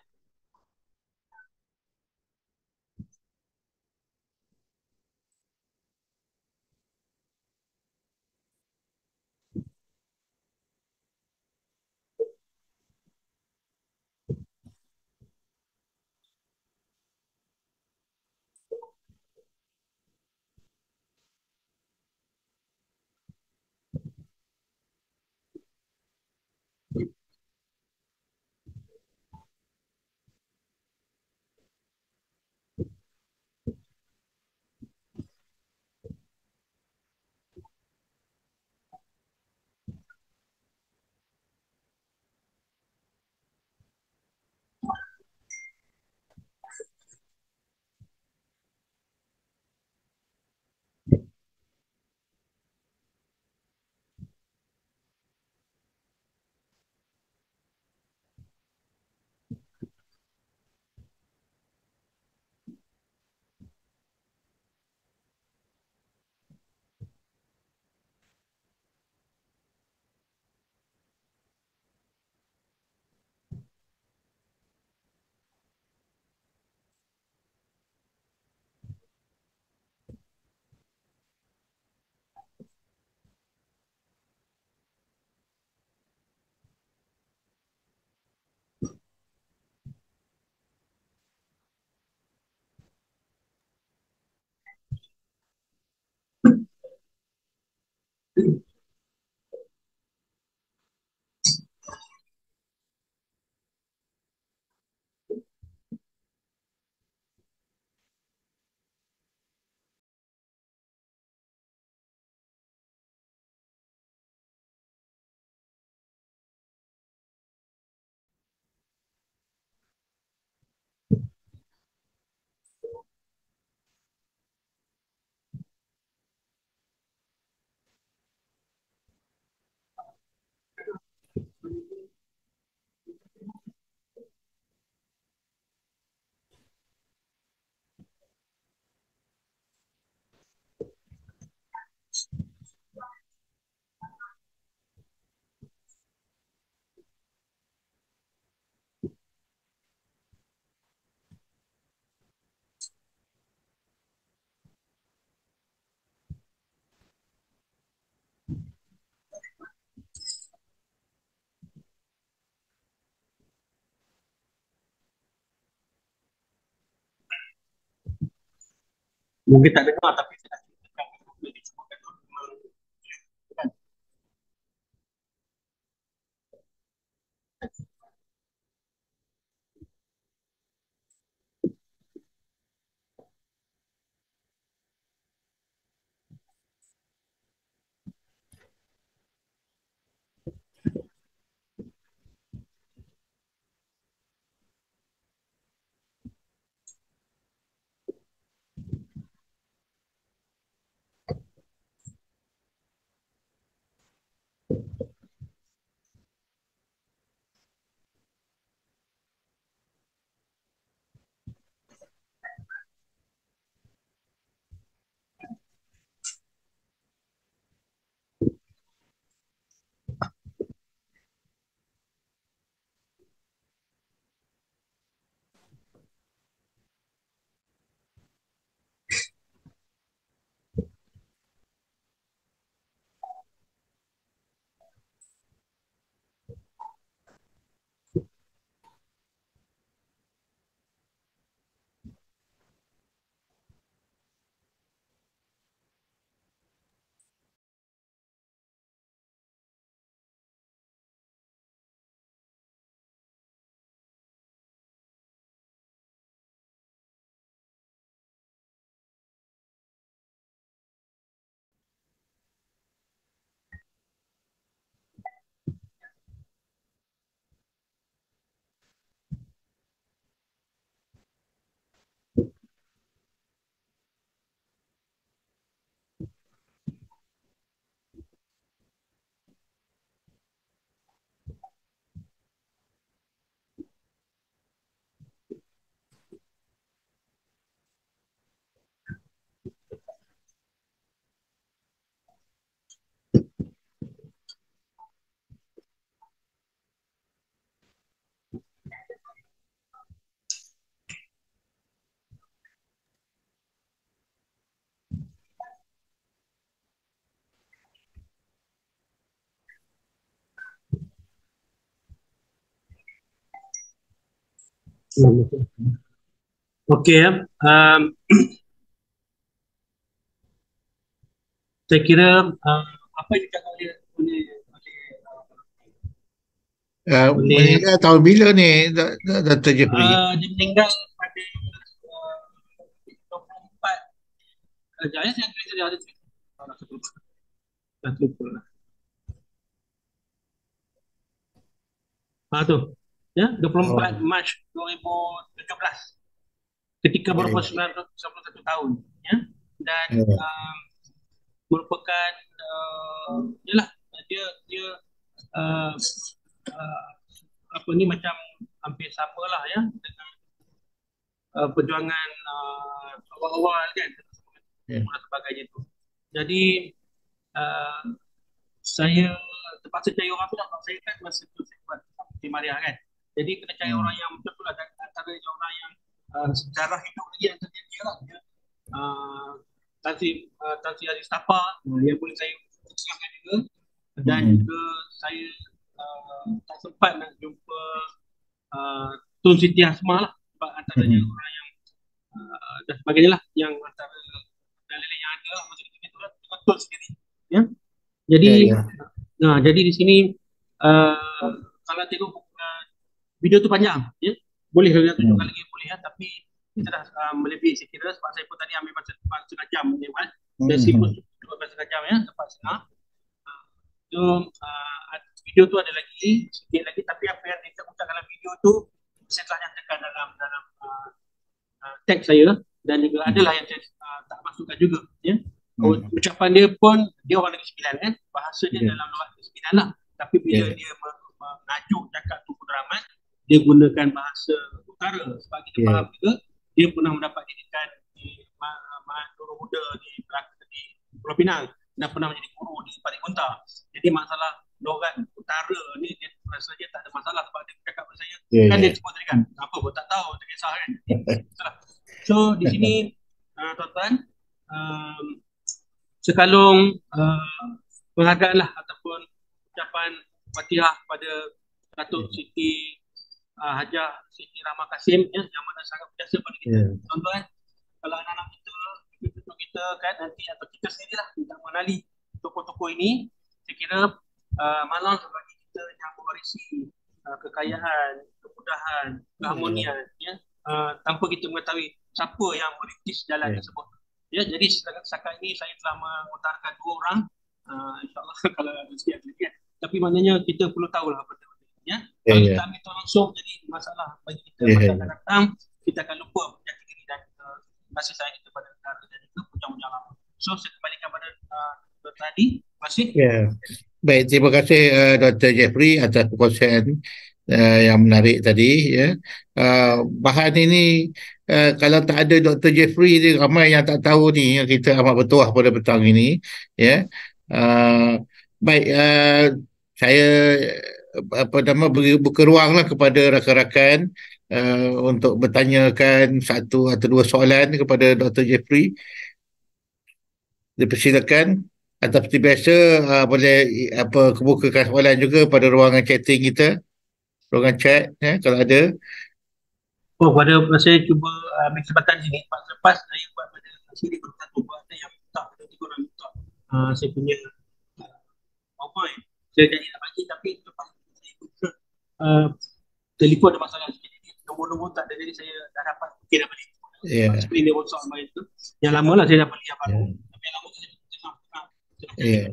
Speaker 3: Mungkin tak dengar tapi saya nak ceritakan boleh disebutkan kan. Okey ya. Um, saya kira uh, apa yang dikatakan oleh oleh oleh,
Speaker 1: Uh,
Speaker 3: uh, oleh
Speaker 1: meninggal tahun bila ni Do- Do- doktor Jeffrey?
Speaker 3: uh, dia meninggal pada uh, dua puluh empat uh, jaya saya tulis dia ada tulis. Oh, dah terlupa. Dah terlupa lah. Ha tu. Ya, dua puluh empat
Speaker 1: Oh,
Speaker 3: Mac dua ribu tujuh belas. Ketika berusia
Speaker 1: eh,
Speaker 3: sembilan puluh satu tahun, ya. Dan
Speaker 1: eh,
Speaker 3: um, merupakan uh, yalah dia dia uh, uh, apa ni macam hampir sama lah ya dengan uh, perjuangan uh, awal-awal kan
Speaker 1: eh,
Speaker 3: dan sebagainya tu. Jadi uh, saya terpaksa cari orang tu lah. Saya kan masa tu saya buat di Maria kan. Jadi kena cari orang
Speaker 1: hmm,
Speaker 3: yang betul-betul lah antara orang yang uh, sejarah hidup lagi yang terjadi lah. Ya. Uh, Tan Sri uh, Tan Sri Aziz Tapa uh, yang boleh saya ucapkan juga dan
Speaker 1: hmm,
Speaker 3: juga saya uh, tak sempat nak jumpa uh, Tun Siti Hasmah lah sebab antaranya
Speaker 1: hmm.
Speaker 3: orang yang uh, dan sebagainya lah yang antara dalil yang ada lah masa itu lah Tun sendiri ya. Jadi
Speaker 1: Ya, ya.
Speaker 3: nah jadi di sini uh, kalau tengok uh, video tu panjang ya boleh saya tunjukkan
Speaker 1: Hmm,
Speaker 3: lagi boleh ya tapi kita dah uh, melebihi saya kira sebab saya pun tadi ambil masa depan setengah jam ni kan
Speaker 1: hmm,
Speaker 3: dan si pun
Speaker 1: hmm.
Speaker 3: cukup setengah jam ya tepat setengah. So uh, video tu ada lagi sikit lagi tapi apa yang saya ucapkan dalam video tu saya telah nyatakan dalam dalam uh, uh, teks saya dan juga adalah yang saya uh, tak masukkan juga ya. Oh,
Speaker 1: Hmm,
Speaker 3: ucapan dia pun dia orang Negeri Sembilan kan bahasa dia
Speaker 1: ya,
Speaker 3: dalam luar Negeri Sembilan lah tapi bila
Speaker 1: ya,
Speaker 3: dia mengajuk cakap Tunku Rahman dia gunakan bahasa utara sebab kita
Speaker 1: ya,
Speaker 3: faham juga dia pernah mendapat didikan di Nurul Huda di di Pulau Pinang dan pernah menjadi guru di Parit Gonta. Jadi masalah logat utara ni dia rasa dia tak ada masalah sebab dia cakap pada saya
Speaker 1: ya,
Speaker 3: kan
Speaker 1: ya.
Speaker 3: dia sebut tadi kan apa pun tak tahu tak kisah kan. So di sini uh, tuan-tuan um, sekalung uh, penghargaan lah ataupun ucapan Fatihah pada Datuk Siti uh, Hajah Siti Rahmah Kasim ya, yang mana sangat berjasa pada kita.
Speaker 1: Ya.
Speaker 3: Tuan-tuan, kalau anak-anak kita, cucu kita kan nanti atau kita sendirilah tidak mengenali tokoh-tokoh ini, saya kira uh, malang bagi kita yang mewarisi uh, kekayaan, kemudahan, keharmonian ya, uh, tanpa kita mengetahui siapa yang merintis jalan
Speaker 1: Ya.
Speaker 3: tersebut. Ya, jadi setakat, setakat ini saya telah mengutarakan dua orang. Uh, InsyaAllah kalau ada sikit lagi kan. Tapi maknanya kita perlu tahulah benda-benda ini. Ya.
Speaker 1: Ya,
Speaker 3: Kalau
Speaker 1: ya.
Speaker 3: kita ambil tu langsung jadi masalah bagi kita
Speaker 1: Ya,
Speaker 3: masa
Speaker 1: ya.
Speaker 3: akan datang. Kita akan lupa jati diri dan uh, kasih sayang kita pada negara dan juga hujang-hujang lama. So saya kembalikan pada uh, tadi. Terima kasih.
Speaker 1: Ya. Baik, terima kasih uh, doktor Jeffrey atas perkongsian uh, yang menarik tadi. Ya. Uh, bahan ini uh, kalau tak ada doktor Jeffrey ni ramai yang tak tahu ni. Kita amat bertuah pada petang ini. Ya. Uh, baik, uh, saya uh, apa nama beri buka ruanglah kepada rakan-rakan uh, untuk bertanyakan satu atau dua soalan kepada doktor Jeffrey. Dipersilakan atau seperti biasa uh, boleh apa kebukakan soalan juga pada ruangan chatting kita, ruangan chat ya, kalau ada.
Speaker 3: Oh, pada saya cuba uh, ambil kesempatan sini. Lepas, lepas saya buat pada sini berkata buat ada yang minta, ada tiga orang minta uh, saya punya uh, PowerPoint. Saya jadi nak bagi tapi lepas saya buka uh, telefon ada masalah sikit. Jadi nombor-nombor tak ada jadi saya dah dapat mungkin dah beli.
Speaker 1: Ya.
Speaker 3: Screen dia WhatsApp main tu. Yang lama lah saya dah beli yang baru.
Speaker 1: Ya.
Speaker 3: Tapi yang lama saya tengah tengah
Speaker 1: Ya.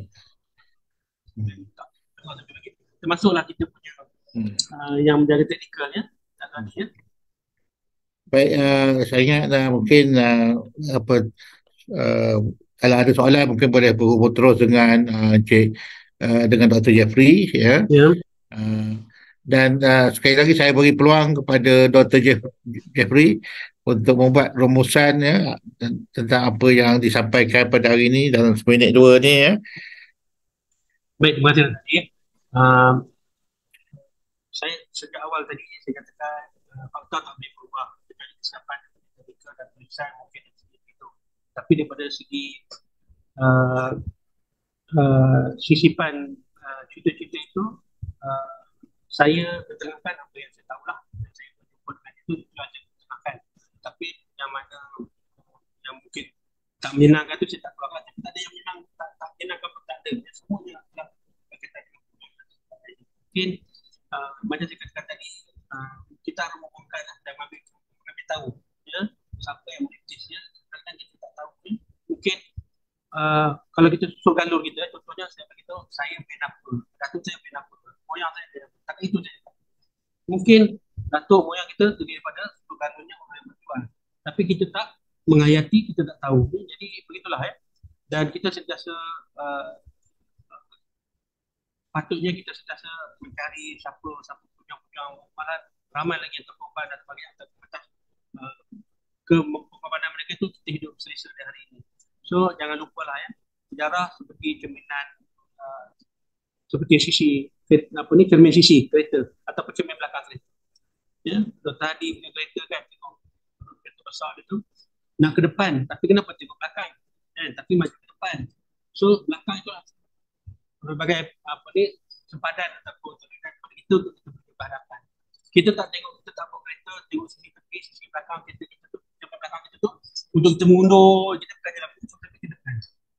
Speaker 3: termasuklah kita punya
Speaker 1: Hmm.
Speaker 3: uh, yang menjaga teknikal ya. Tadi ya.
Speaker 1: Baik, uh, saya ingat uh, mungkin uh, apa uh, kalau ada soalan mungkin boleh berhubung terus dengan uh, Encik uh, dengan doktor Jeffrey ya.
Speaker 3: Ya.
Speaker 1: Uh, dan uh, sekali lagi saya beri peluang kepada doktor Jeff, Jeffrey untuk membuat rumusan ya tentang apa yang disampaikan pada hari ini dalam seminit dua ni ya.
Speaker 3: Baik, terima kasih tadi. Uh, saya sejak awal tadi saya katakan uh, fakta tak boleh berubah dengan kesiapan teknikal dan tulisan mungkin itu. Tapi daripada segi uh, uh, sisipan uh, cerita-cerita itu uh, saya berterangkan apa yang saya tahulah dan saya berjumpa dengan itu tak menyenangkan tu saya tak keluarkan. Tapi tak ada yang menyenang, tak, tak menyenangkan pun tak ada. Yang semuanya adalah berkaitan dengan hubungan. Mungkin uh, macam saya katakan tadi, uh, kita harus mengumpulkan dan mengambil, mengambil tahu ya, siapa yang merintis ya. Kadang kita tak tahu ni. Mungkin uh, kalau kita susun galur kita, contohnya saya beritahu saya bin apa, datuk saya bin apa, moyang saya bin apa. Tak itu saya. Mungkin datuk moyang kita terdiri daripada susun galurnya orang yang berjual. Tapi kita tak menghayati, kita tak tahu. Jadi begitulah ya. Dan kita sentiasa uh, patutnya kita sentiasa mencari siapa siapa punya-punya, malah ramai lagi yang terkorban dan sebagainya atas uh, kekorbanan mereka itu kita hidup selesa di hari ini. So jangan lupa lah ya, sejarah seperti cerminan uh, seperti sisi apa ni, cermin sisi kereta ataupun cermin belakang kereta. Ya, tadi punya kereta kan tengok kereta besar itu nak ke depan, tapi kenapa tengok belakang? Eh, tapi maju ke depan. So belakang itu lah berbagai apa ni, sempadan ataupun terdekat kepada itu untuk kita pergi ke hadapan. Kita tak tengok, kita tak bawa kereta, tengok sisi tepi, sisi belakang kereta kita tu, depan belakang kita tu, untuk kita mundur, kita bukan jalan putus, tapi ke depan.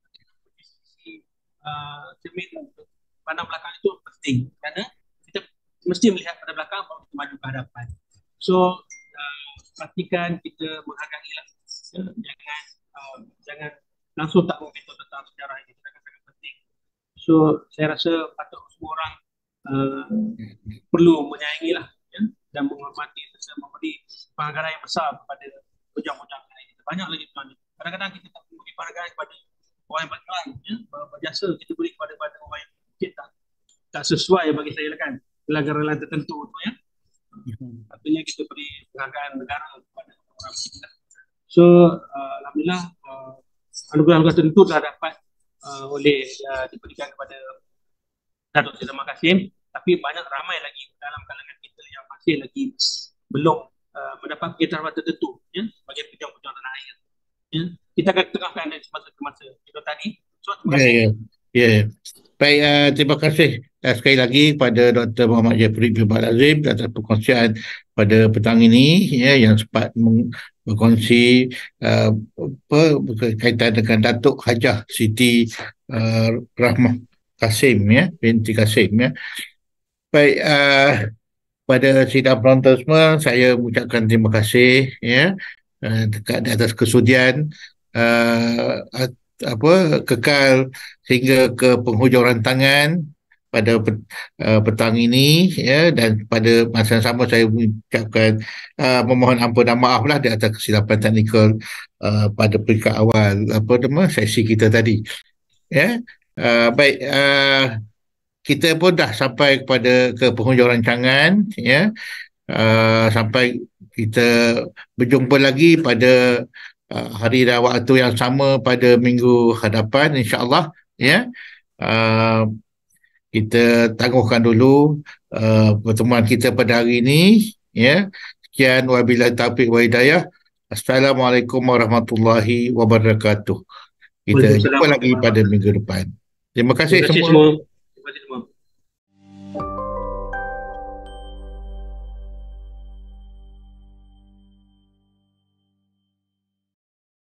Speaker 3: Sisi uh, cermin untuk pandang belakang itu penting, kerana kita mesti melihat pada belakang baru kita maju ke hadapan. So uh, pastikan kita menghargai lah. Ya, jangan uh, jangan langsung tak memberitahu tentang sejarah ini, sangat-sangat penting. So saya rasa patut semua orang uh, perlu menyayangi lah ya, dan menghormati serta memberi penghargaan yang besar kepada pejuang-pejuang ini. Banyak lagi tuan. Kadang-kadang kita tak memberi penghargaan kepada orang yang berjuang ya, berjasa, kita beri kepada, kepada orang yang mungkin tak, tak sesuai bagi saya lah kan, relawan-relawan tertentu tu ya. Artinya kita beri penghargaan negara kepada orang kita. So uh, alhamdulillah uh, anugerah-anugerah tertentu telah dapat uh, oleh uh, diberikan kepada Datuk Seri Zaman Kasim, tapi banyak ramai lagi dalam kalangan kita yang masih lagi belum uh, mendapat pengetahuan tertentu ya, sebagai pejuang-pejuang tanah air. Ya. Kita akan tengahkan dari semasa ke masa itu tadi. So terima kasih.
Speaker 1: Ya, ya. Ya. Baik, uh, terima kasih uh, sekali lagi kepada Doktor Muhammad Jeffrey bin Azim atas perkongsian pada petang ini ya, yang sempat berkongsi uh, berkaitan dengan Datuk Hajah Siti uh, Rahmah Kasim ya, binti Kasim ya. Baik, uh, pada sidang penonton semua, saya mengucapkan terima kasih ya uh, dekat atas kesudian uh, apa kekal sehingga ke penghujung rantangan pada uh, petang ini ya, dan pada masa yang sama saya mengucapkan uh, memohon ampun dan maaf lah di atas kesilapan teknikal uh, pada peringkat awal apa nama sesi kita tadi ya. Uh, baik, uh, kita pun dah sampai kepada ke penghujung rancangan ya. Uh, sampai kita berjumpa lagi pada Uh, hari dan waktu yang sama pada minggu hadapan insya-Allah ya. Uh, kita tangguhkan dulu uh, pertemuan kita pada hari ini ya. Sekian, wabillahi taufiq wa hidayah. Assalamualaikum warahmatullahi wabarakatuh. Kita jumpa lagi pada minggu depan. Terima kasih,
Speaker 3: Terima kasih
Speaker 1: semua.
Speaker 3: semua. Terima kasih semua.